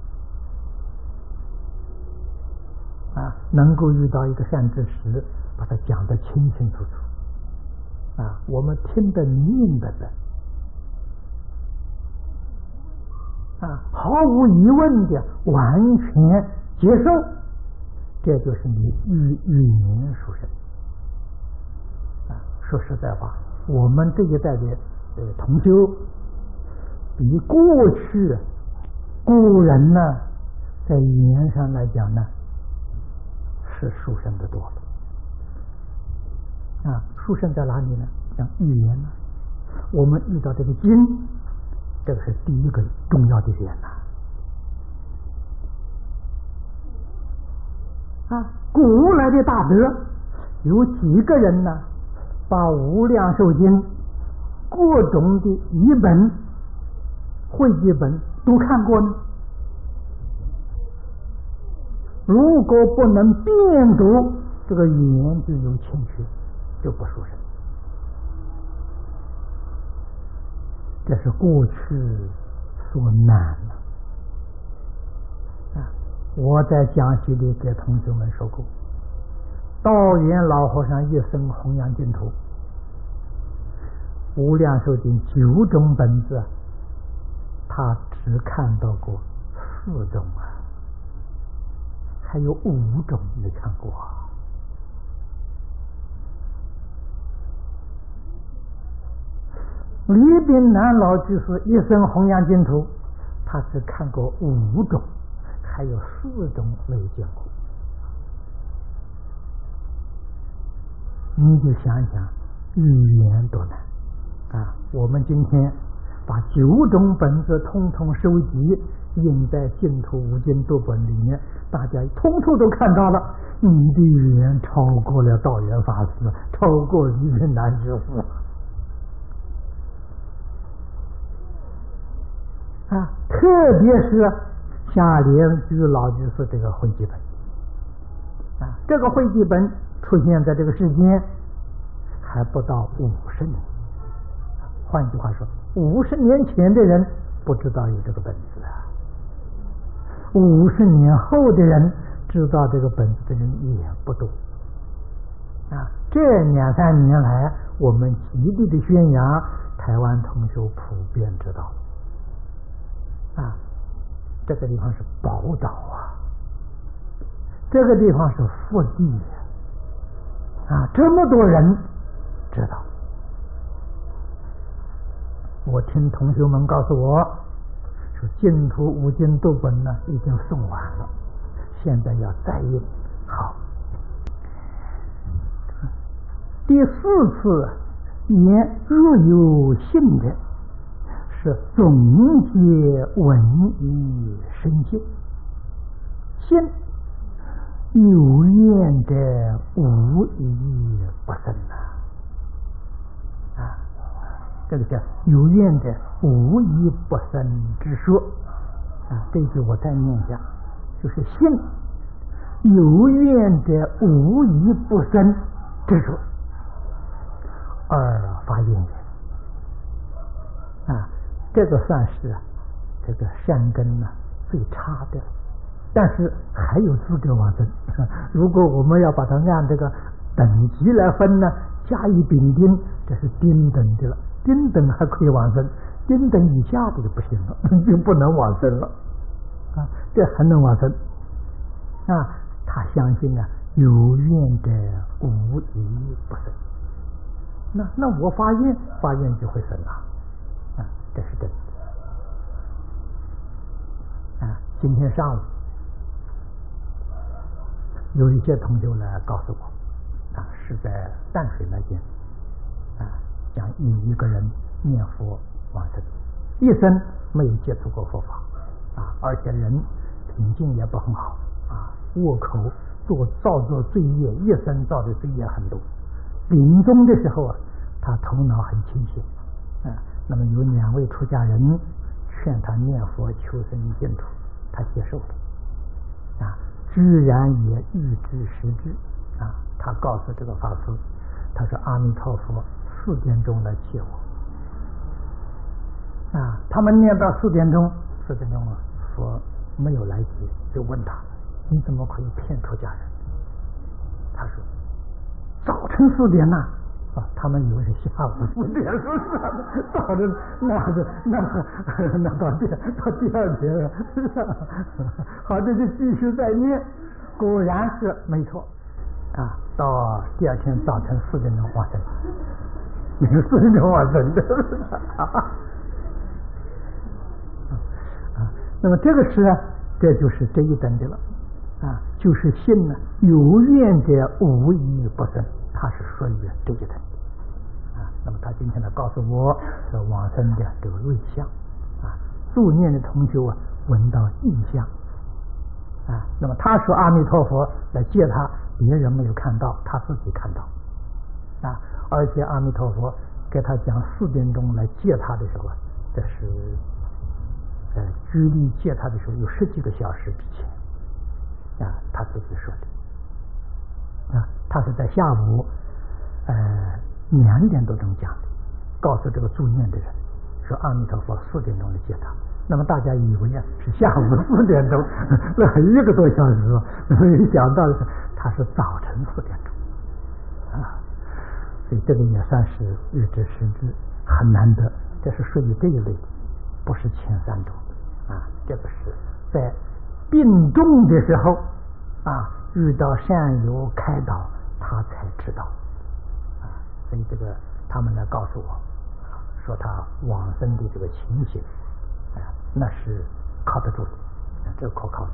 啊！能够遇到一个善知识，把它讲得清清楚楚啊，我们听得明明白白啊，毫无疑问的完全接受。这就是你语语言殊胜啊！说实在话，我们这一代的呃同修，比过去古人呢，在语言上来讲呢，是殊胜的多了啊！殊胜在哪里呢？像语言呢，我们遇到这个经，这个是第一个重要的点呐。啊，古来的大德有几个人呢？把《无量寿经》各种的译本、汇集本都看过呢？如果不能辨读这个语言，就有欠缺，就不殊胜。这是过去所难的。我在讲习里给同学们说过，道元老和尚一生弘扬净土，无量寿经九种本子，他只看到过四种啊，还有五种没看过啊。李炳南老居士一生弘扬净土，他只看过五种。还有四种没有见过，你就想想语言多难啊！我们今天把九种本子通通收集印在净土五经读本里面，大家通通都看到了，你的语言超过了道元法师，超过李炳南之父啊！特别是下联居老居士这个汇集本啊，这个汇集本出现在这个世间还不到五十年，换句话说，五十年前的人不知道有这个本子啊，五十年后的人知道这个本子的人也不多啊。这两三年来，我们极力的宣扬，台湾同学普遍知道啊。这个地方是宝岛啊，这个地方是福地啊，这么多人知道。我听同学们告诉我，说净土五经读本呢已经送完了，现在要再印。好，第四次言若有信的， 是总结文以生信，信有愿者无一不生呐。啊，这个叫有愿者无一不生之说。啊，这句我再念一下，就是信有愿者无一不生之说。二发愿者。啊，这个算是这个善根呢最差的，但是还有资格往生。如果我们要把它按这个等级来分呢，甲乙丙丁，这是丁等的了，丁等还可以往生，丁等以下的就不行了，就不能往生了。啊，这还能往生。啊，他相信啊，有愿者无一不生。那那我发愿，发愿就会生了。啊，这是真的。啊，今天上午有一些同学来告诉我，啊，是在淡水那边，啊，讲一一个人念佛往生，一生没有接触过佛法，啊，而且人品性也不很好，啊，恶口做造作罪业，一生造的罪业很多。临终的时候啊，他头脑很清醒，啊，那么有两位出家人劝他念佛求生净土，他接受了，啊，居然也预知实知，啊，他告诉这个法师，他说阿弥陀佛四点钟来接我，啊，他们念到四点钟，四点钟啊，佛没有来接，就问他你怎么可以骗出家人？他说早晨四点呐、啊。啊，他们以为是下午四点，是不是？到着那是那那到第到第二天了，好，这就继续再念，果然是没错啊。到第二天早晨四点钟往生，你是四点钟往生的啊。那么这个是啊，这就是这一等的了啊，就是信呢，有愿者无一不生。他是属于这一等啊，那么他今天呢告诉我这往生的这个瑞相啊，助念的同学啊闻到异象啊，那么他说阿弥陀佛来接他，别人没有看到，他自己看到啊，而且阿弥陀佛给他讲四点钟来接他的时候啊，这是呃距离接他的时候有十几个小时之前啊，他自己说的。啊，他是在下午，呃，两点多钟讲的，告诉这个助念的人，说阿弥陀佛四点钟来接他。那么大家以为啊是下午四点钟，那还一个多小时，没想到是他是早晨四点钟，啊，所以这个也算是预知实知，很难得，这是属于这一类的，不是前三种啊，这个是在病重的时候啊。遇到善友开导，他才知道啊，所以这个他们来告诉我，啊、说他往生的这个情形，啊，那是靠得住的，啊、这个可靠的。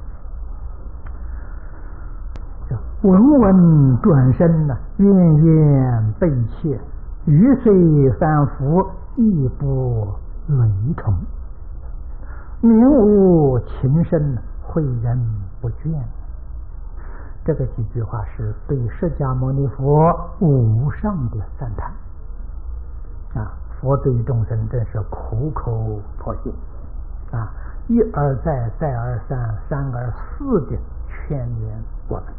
文文转身呢，怨怨悲切，雨水反复，亦不雷虫。名无情深，诲人不倦。这个几句话是对释迦牟尼佛无上的赞叹啊！佛对众生真是苦口婆心啊，一而再，再而三，三而四的劝勉我们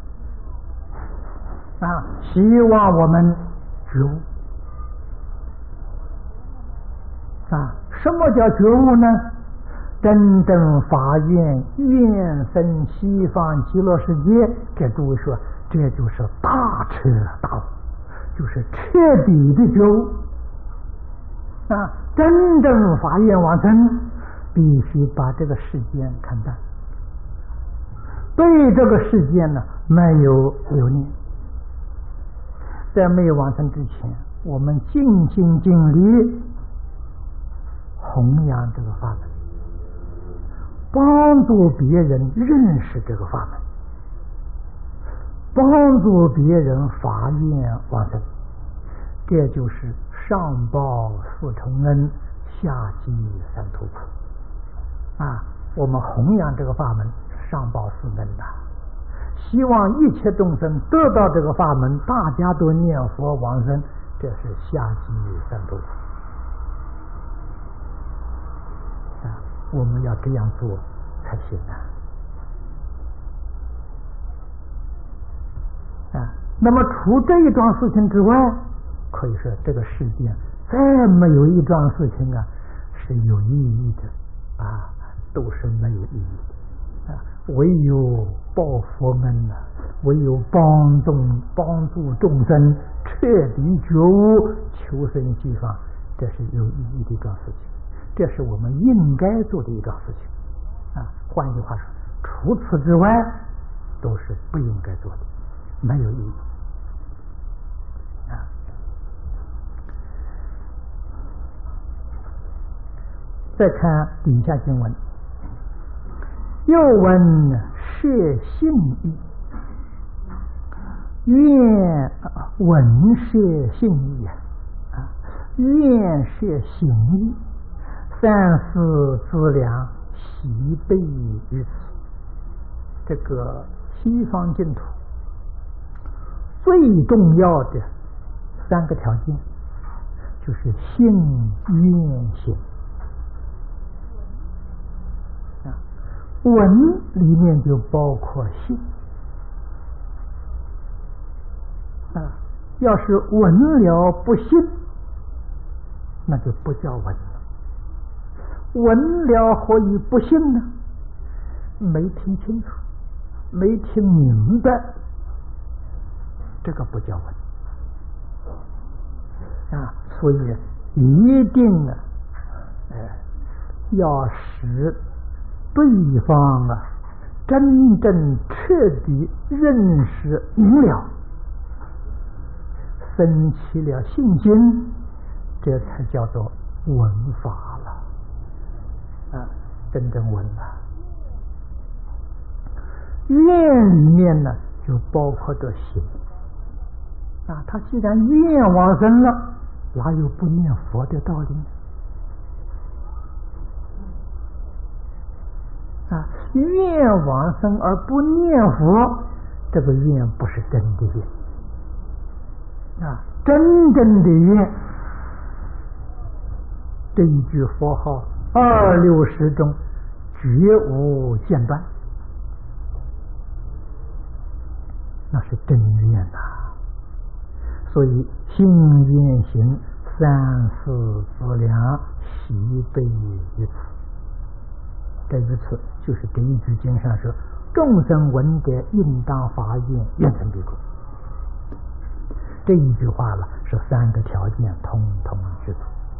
啊，希望我们觉悟啊！什么叫觉悟呢？真正发愿愿生西方极乐世界，给诸位说，这就是大彻大悟，就是彻底的觉悟啊！真正发愿往生，必须把这个世间看淡，对这个世间呢没有留念。在没有往生之前，我们尽心尽力弘扬这个法门，帮助别人认识这个法门，帮助别人发愿往生，这就是上报四重恩， 下济三途苦啊！我们弘扬这个法门，上报四恩呐，希望一切众生得到这个法门，大家都念佛往生，这是下济三途苦啊！我们要这样做才行啊！啊，那么除这一桩事情之外，可以说这个世界再没有一桩事情啊是有意义的啊，都是没有意义的啊。唯有报佛恩呐、啊，唯有帮助帮助众生彻底觉悟、求生西方，这是有意义的一桩事情，这是我们应该做的一桩事情啊。换句话说，除此之外都是不应该做的，没有意义啊。再看底下经文，又闻摄信义，愿闻摄信义啊，愿摄行义，三世资粮悉备于此。这个西方净土最重要的三个条件就是信愿行啊，闻里面就包括信啊，要是闻了不信，那就不叫闻了。闻了何以不信呢？没听清楚，没听明白，这个不叫闻啊。所以一定啊，呃，要使对方啊真正彻底认识明了，生起了信心，这才叫做闻法了啊，真正闻了。愿里面呢就包括着行啊，他既然愿往生了，哪有不念佛的道理呢？啊，愿往生而不念佛，这个愿不是真的愿啊，真正的愿，这一句佛号二六十中绝无间断，那是真愿呐、啊。所以信愿行三世资粮悉备于此。这于此就是这一句经上说，众生闻得应当发愿，愿成必果。这一句话了，是三个条件通通具足。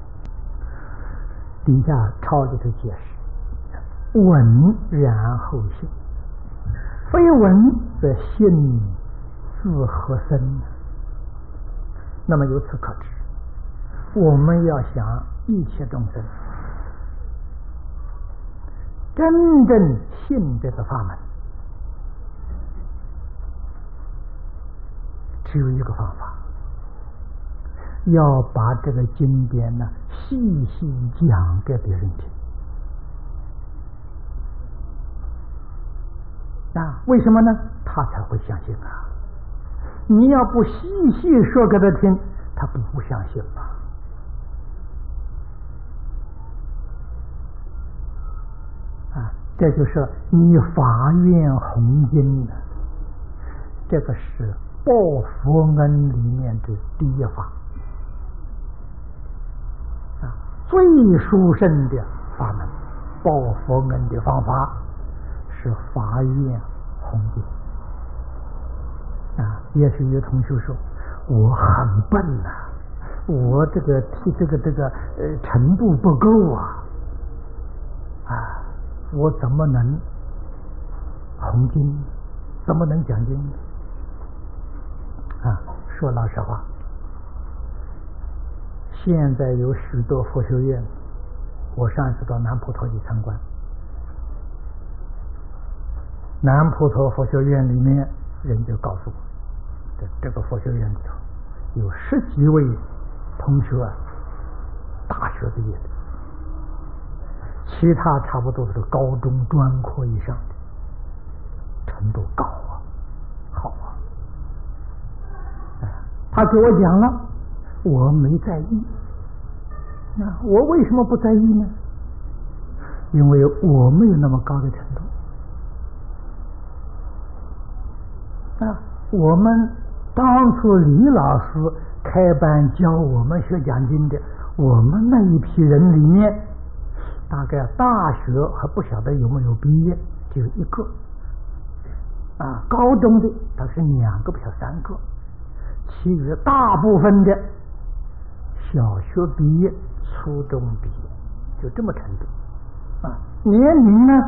底下抄里头解释，闻然后信，非闻则信自何生？那么由此可知，我们要想一切众生真正信这个法门，只有一个方法，要把这个经典呢细细讲给别人听啊。为什么呢？他才会相信啊。你要不细细说给他听，他不不相信嘛。啊，这就是你法愿弘经的，这个是报佛恩里面的第一法啊，最殊胜的法门，报佛恩的方法是法愿弘经啊。也许有同学说，我很笨呐、啊，我这个这个这个呃程度不够啊啊。我怎么能弘经？怎么能讲经啊？说老实话，现在有许多佛学院，我上一次到南普陀去参观，南普陀佛学院里面人就告诉我，这这个佛学院里头有十几位同学啊，大学毕业的。 其他差不多是高中专科以上的程度高啊，好啊。他给我讲了，我没在意。那我为什么不在意呢？因为我没有那么高的程度。啊，我们当初李老师开班教我们学讲经的，我们那一批人里面，大概大学还不晓得有没有毕业，就一个。啊，高中的他是两个不晓得三个，其余大部分的小学毕业、初中毕业，就这么程度。啊，年龄呢，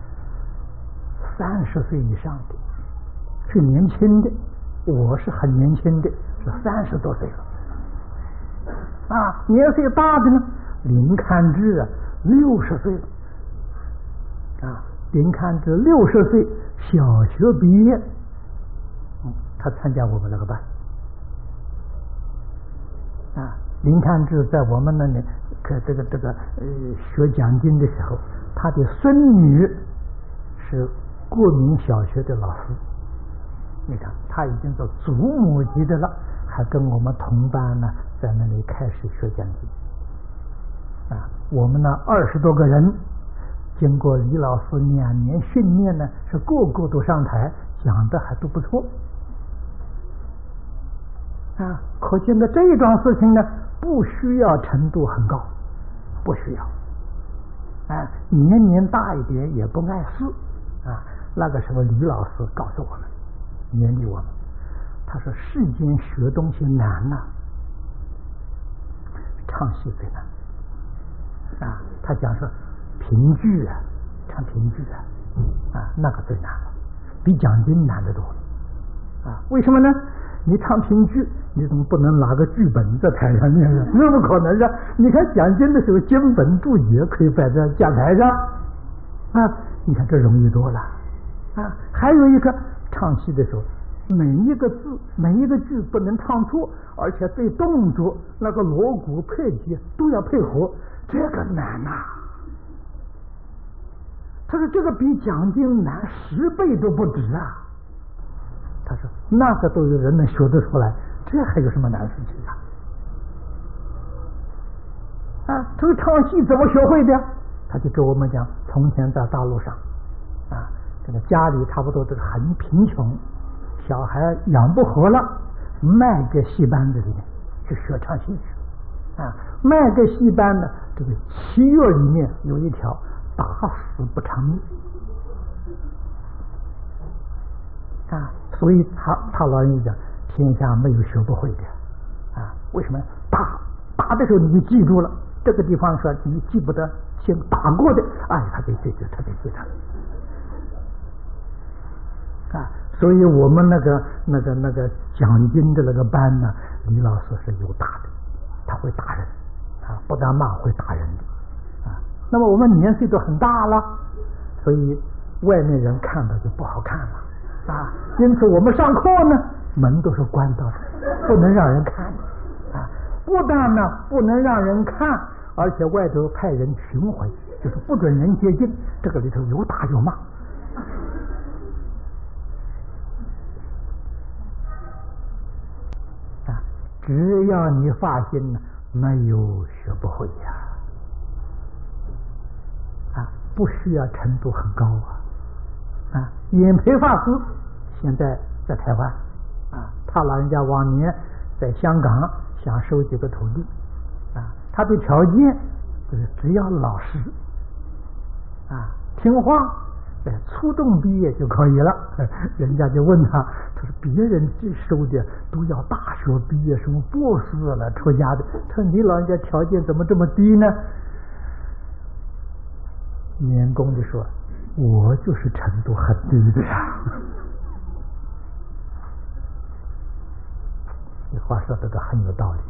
三十岁以上的是年轻的，我是很年轻的，是三十多岁了。啊，年岁大的呢，林堪之啊，六十岁了。啊，林堪之六十岁，小学毕业，嗯，他参加我们那个班。啊，林堪之在我们那里，可这个这个呃学讲经的时候，他的孙女是国民小学的老师。你看，他已经做祖母级的了，还跟我们同班呢，在那里开始学讲经。啊，我们呢二十多个人，经过李老师两年训练呢，是个个都上台，讲的还都不错。啊，可见的这一桩事情呢，不需要程度很高，不需要。啊，年年大一点也不碍事。啊，那个时候李老师告诉我们，勉励我们，他说世间学东西难呐、啊，唱戏最难。啊，他讲说评剧啊，唱评剧啊，啊，那个最难了，比讲经难得多了。啊，为什么呢？你唱评剧，你怎么不能拿个剧本在台上念呢？那不可能的。你看讲经的时候，经本注解可以摆在讲台上，啊，你看这容易多了。啊，还有一个唱戏的时候，每一个字、每一个句不能唱错，而且对动作那个锣鼓配器都要配合，这个难呐、啊。他说这个比讲经难十倍都不止啊。他说那个都有人能学得出来，这还有什么难事情啊？啊，这个唱戏怎么学会的？他就跟我们讲，从前在大陆上，啊，这个家里差不多都是很贫穷，小孩养不活了，卖给戏班子里面去学唱戏去。啊，卖给戏班呢，这个七月里面有一条打死不偿命。啊，所以他他老人讲，天下没有学不会的。啊，为什么？打打的时候你就记住了，这个地方说你记不得先打过的，哎，他就记住，他就记得。啊，所以我们那个那个那个讲经的那个班呢，李老师是有打的，他会打人，啊，不但骂会打人的。啊，那么我们年岁都很大了，所以外面人看到就不好看了。啊，因此我们上课呢，门都是关到的，不能让人看。啊，不但呢不能让人看，而且外头派人巡回，就是不准人接近。这个里头有打有骂。啊，只要你发心呢，没有学不会呀。啊，不需要程度很高啊。啊，演培法师现在在台湾，啊，他老人家往年在香港想收几个徒弟，啊，他的条件就是只要老实，啊，听话，哎，初中毕业就可以了。人家就问他，他说别人这收的都要大学毕业，什么博士了出家的，他说你老人家条件怎么这么低呢？员工就说，我就是程度很低的呀。这话说的都很有道理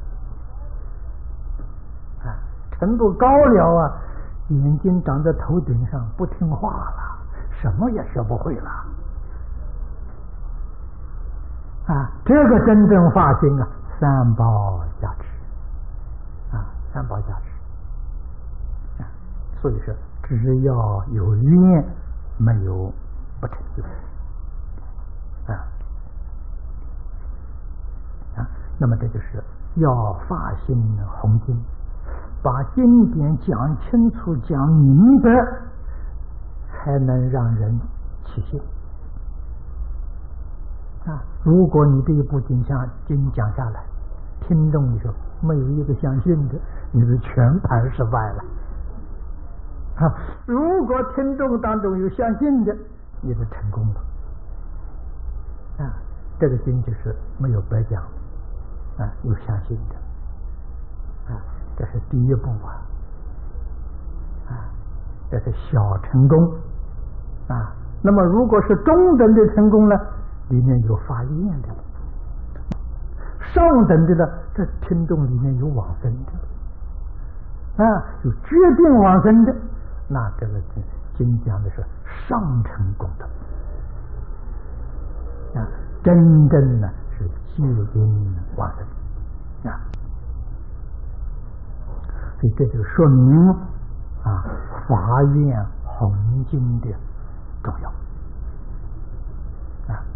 啊！啊，程度高了啊，眼睛长在头顶上，不听话了，什么也学不会了。啊，这个真正发心啊，三宝加持啊，三宝加持啊， 所以说，只要有愿，没有不成就啊啊。那么这就是要发心弘经，把经典讲清楚、讲明白，才能让人起信啊。如果你这一部经下经讲下来，听众里头没有一个相信的，你是全盘失败了啊。如果听众当中有相信的，你是成功了啊。这个经就是没有白讲啊，有相信的啊，这是第一步啊啊，这是小成功啊。那么如果是中等的成功呢，里面有发愿的了。上等的呢，这听众里面有往生的啊，有决定往生的，那这个经讲的是上乘功德啊，真正呢是戒因往生啊。所以这就说明啊，发愿弘经的重要啊。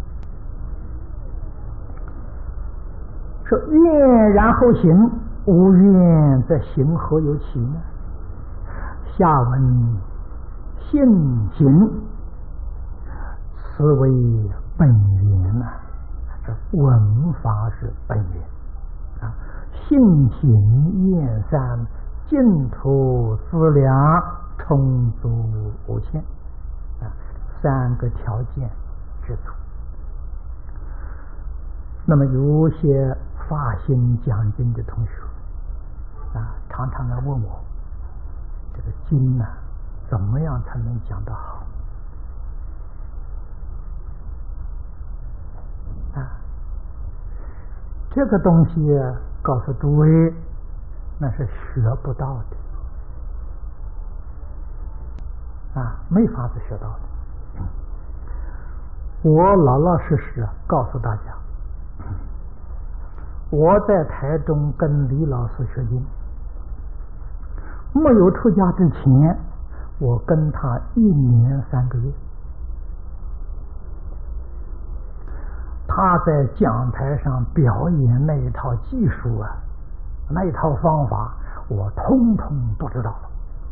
说愿然后行，无愿则行何有期呢？下文信行，此为本源呐、啊。这文法是本源啊，信行愿三，净土资粮充足无欠啊，三个条件知足。那么有些发心讲经的同学啊，常常来问我，这个经呢、啊，怎么样才能讲得好啊？这个东西、啊、告诉诸位，那是学不到的啊，没法子学到的。我老老实实告诉大家，我在台中跟李老师学经，没有出家之前，我跟他一年三个月。他在讲台上表演那一套技术啊，那一套方法，我通通不知道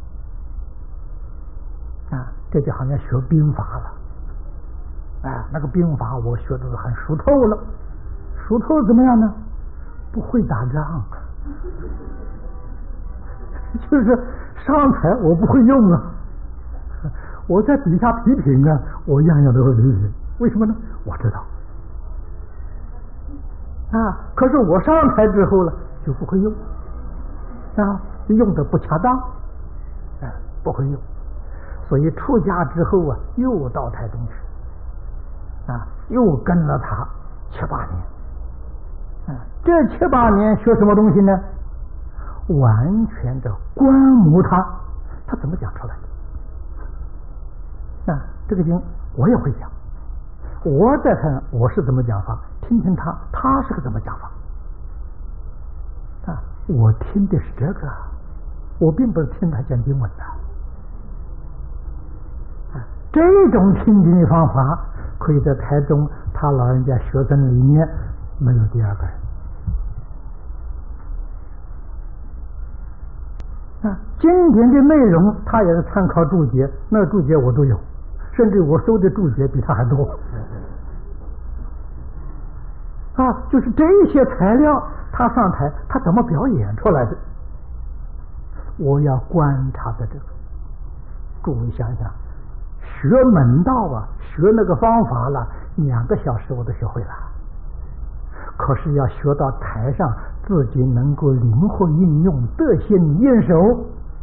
了啊！这就好像学兵法了，啊，那个兵法我学的是很熟透了，熟透怎么样呢？不会打仗，就是上台我不会用啊，我在底下批评啊，我样样都会批评。为什么呢？我知道啊，可是我上台之后呢，就不会用啊，用的不恰当，啊，不会用。所以出家之后啊，又到台中去啊，又跟了他七八年。啊，这七八年学什么东西呢？完全的观摩他，他怎么讲出来的？啊，这个经我也会讲，我再看我是怎么讲法，听听他，他是个怎么讲法。啊，我听的是这个，我并不是听他讲经文的。啊，这种听经的方法，可以在台中他老人家学生里面没有第二个人啊！经典的内容，他也是参考注解，那注解我都有，甚至我收的注解比他还多啊！就是这些材料，他上台他怎么表演出来的？我要观察的这个，诸位想想，学门道啊，学那个方法了，两个小时我都学会了。可是要学到台上，自己能够灵活运用，得心应手。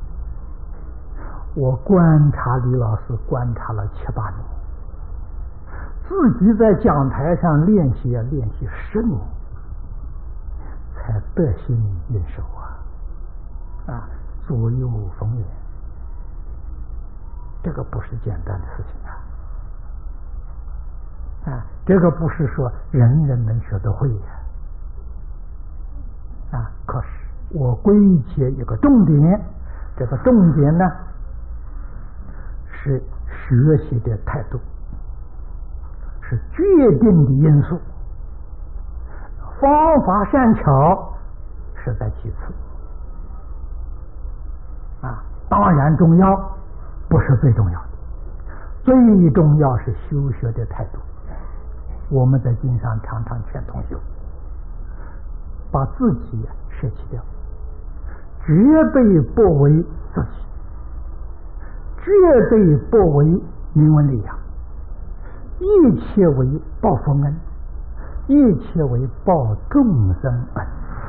我观察李老师观察了七八年，自己在讲台上练习啊练习十年，才得心应手啊！啊，左右逢源，这个不是简单的事情啊！啊，这个不是说人人能学得会呀！啊，可是我归结一个重点，这个重点呢， 是学习的态度，是决定的因素。方法善巧是在其次啊，当然重要，不是最重要的。最重要是修学的态度。我们在经上常常劝同学，把自己舍弃掉，绝对不为自己，绝对不为名闻利养，一切为报佛恩，一切为报众生恩。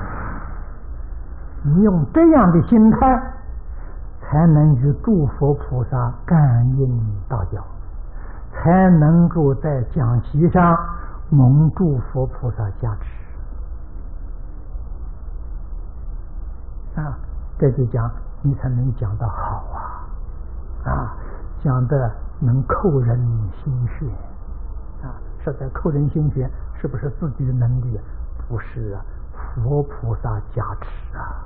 你用这样的心态，才能与诸佛菩萨感应道交，才能够在讲席上蒙诸佛菩萨加持啊！这就讲你才能讲得好啊啊，讲的能扣人心弦啊！是在扣人心弦，是不是自己的能力？不是啊，佛菩萨加持啊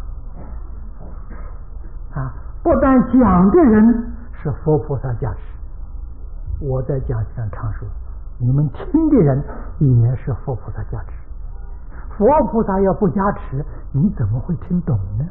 啊！不但讲的人是佛菩萨加持，我在讲席上常说，你们听的人也是佛菩萨加持。佛菩萨要不加持，你怎么会听懂呢？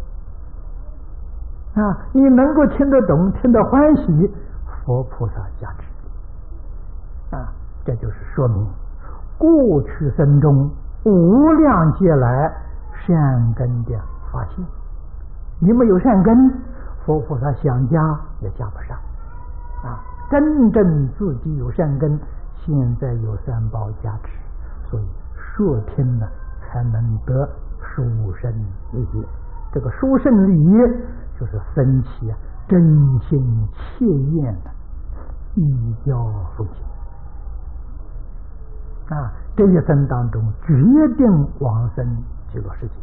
啊，你能够听得懂，听得欢喜，佛菩萨加持。啊，这就是说明过去生中无量劫来善根的发现。你没有善根，佛菩萨想加也加不上啊！真正自己有善根，现在有三宝加持，所以说听呢才能得殊胜利益。这个殊胜利益就是生起啊真心切愿的依教奉行啊！这一生当中决定往生极乐世界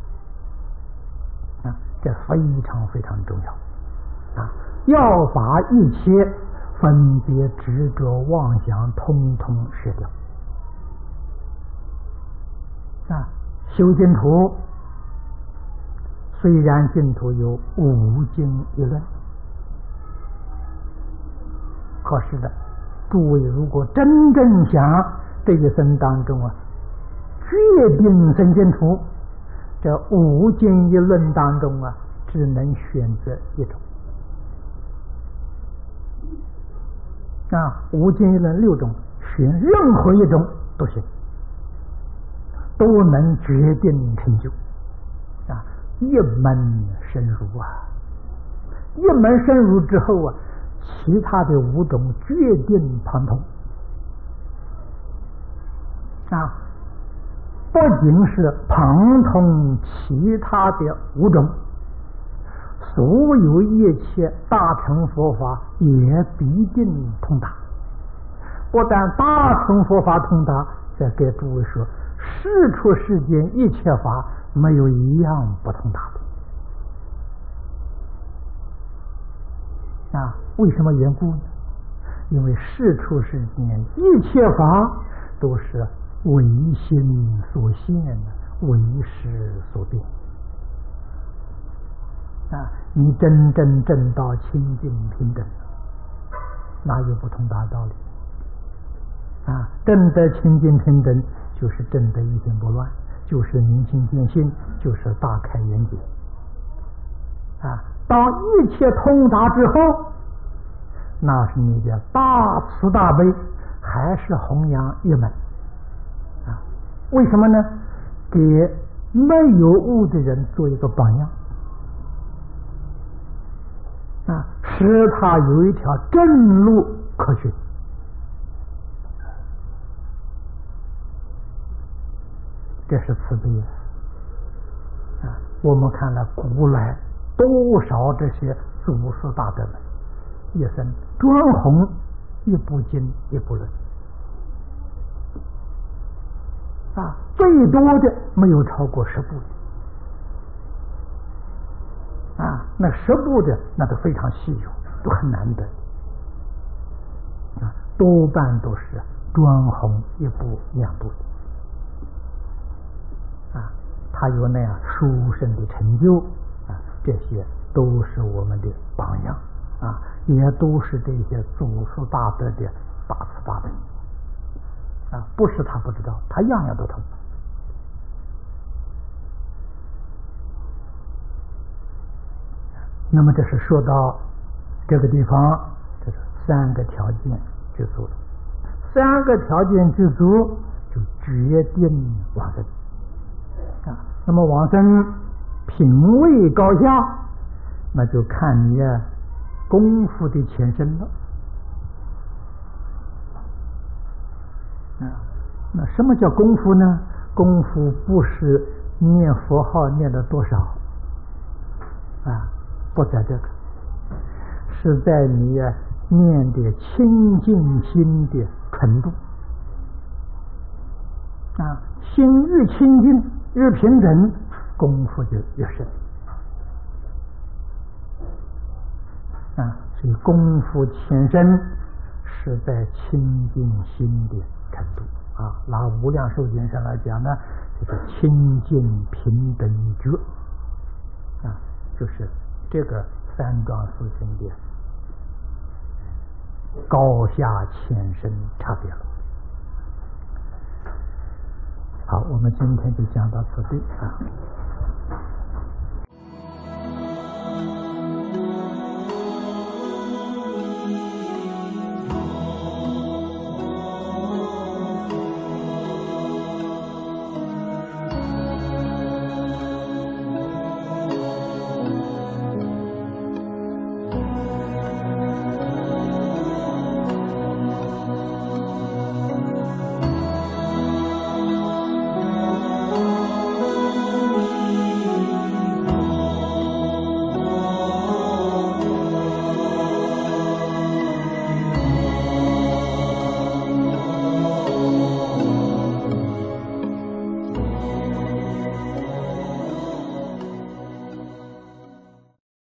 啊！这非常非常重要啊！要把一切分别执着妄想通通舍掉啊！修净土虽然净土有五经一论，可是的，诸位如果真正想这一生当中啊决定生净土，这五经一论当中啊只能选择一种啊，五经一论六种，选任何一种都行，都能决定成就啊！一门深入啊，一门深入之后啊，其他的五种决定旁通啊，不仅是旁通其他的五种，所有一切大乘佛法也必定通达。不但大乘佛法通达，再给诸位说，世出世间一切法没有一样不通达的啊！为什么缘故呢？因为世出世间一切法都是唯心所现，唯识所变啊！你真正证到清净平等，哪有不通达道理啊？证得清净平等，就是证得一心不乱，就是明心见性，就是大开圆解啊！当一切通达之后，那是你的大慈大悲，还是弘扬一门啊？为什么呢？给没有悟的人做一个榜样啊，使他有一条正路可循这是慈悲啊！我们看了古来多少这些祖师大德们，一生专弘一部经一部论啊，最多的没有超过十部啊，那十部的那都非常稀有，都很难得啊，多半都是专弘一部两部啊，他有那样殊胜的成就啊，这些都是我们的榜样啊，也都是这些祖师大德的大慈大悲啊，不是他不知道，他样样都通。那么这是说到这个地方，这是三个条件具足了。三个条件具足，就决定往生啊。那么往生品位高下，那就看你啊功夫的前身了啊。那什么叫功夫呢？功夫不是念佛号念了多少啊，不在这个，是在你啊念的清净心的纯度啊，心越清净越平整，功夫就越深啊。所以功夫前身是在清净心的程度啊。拿无量寿经上来讲呢，就是清净平等觉啊，就是这个三桩事情的高下浅深差别了。好，我们今天就讲到此地啊。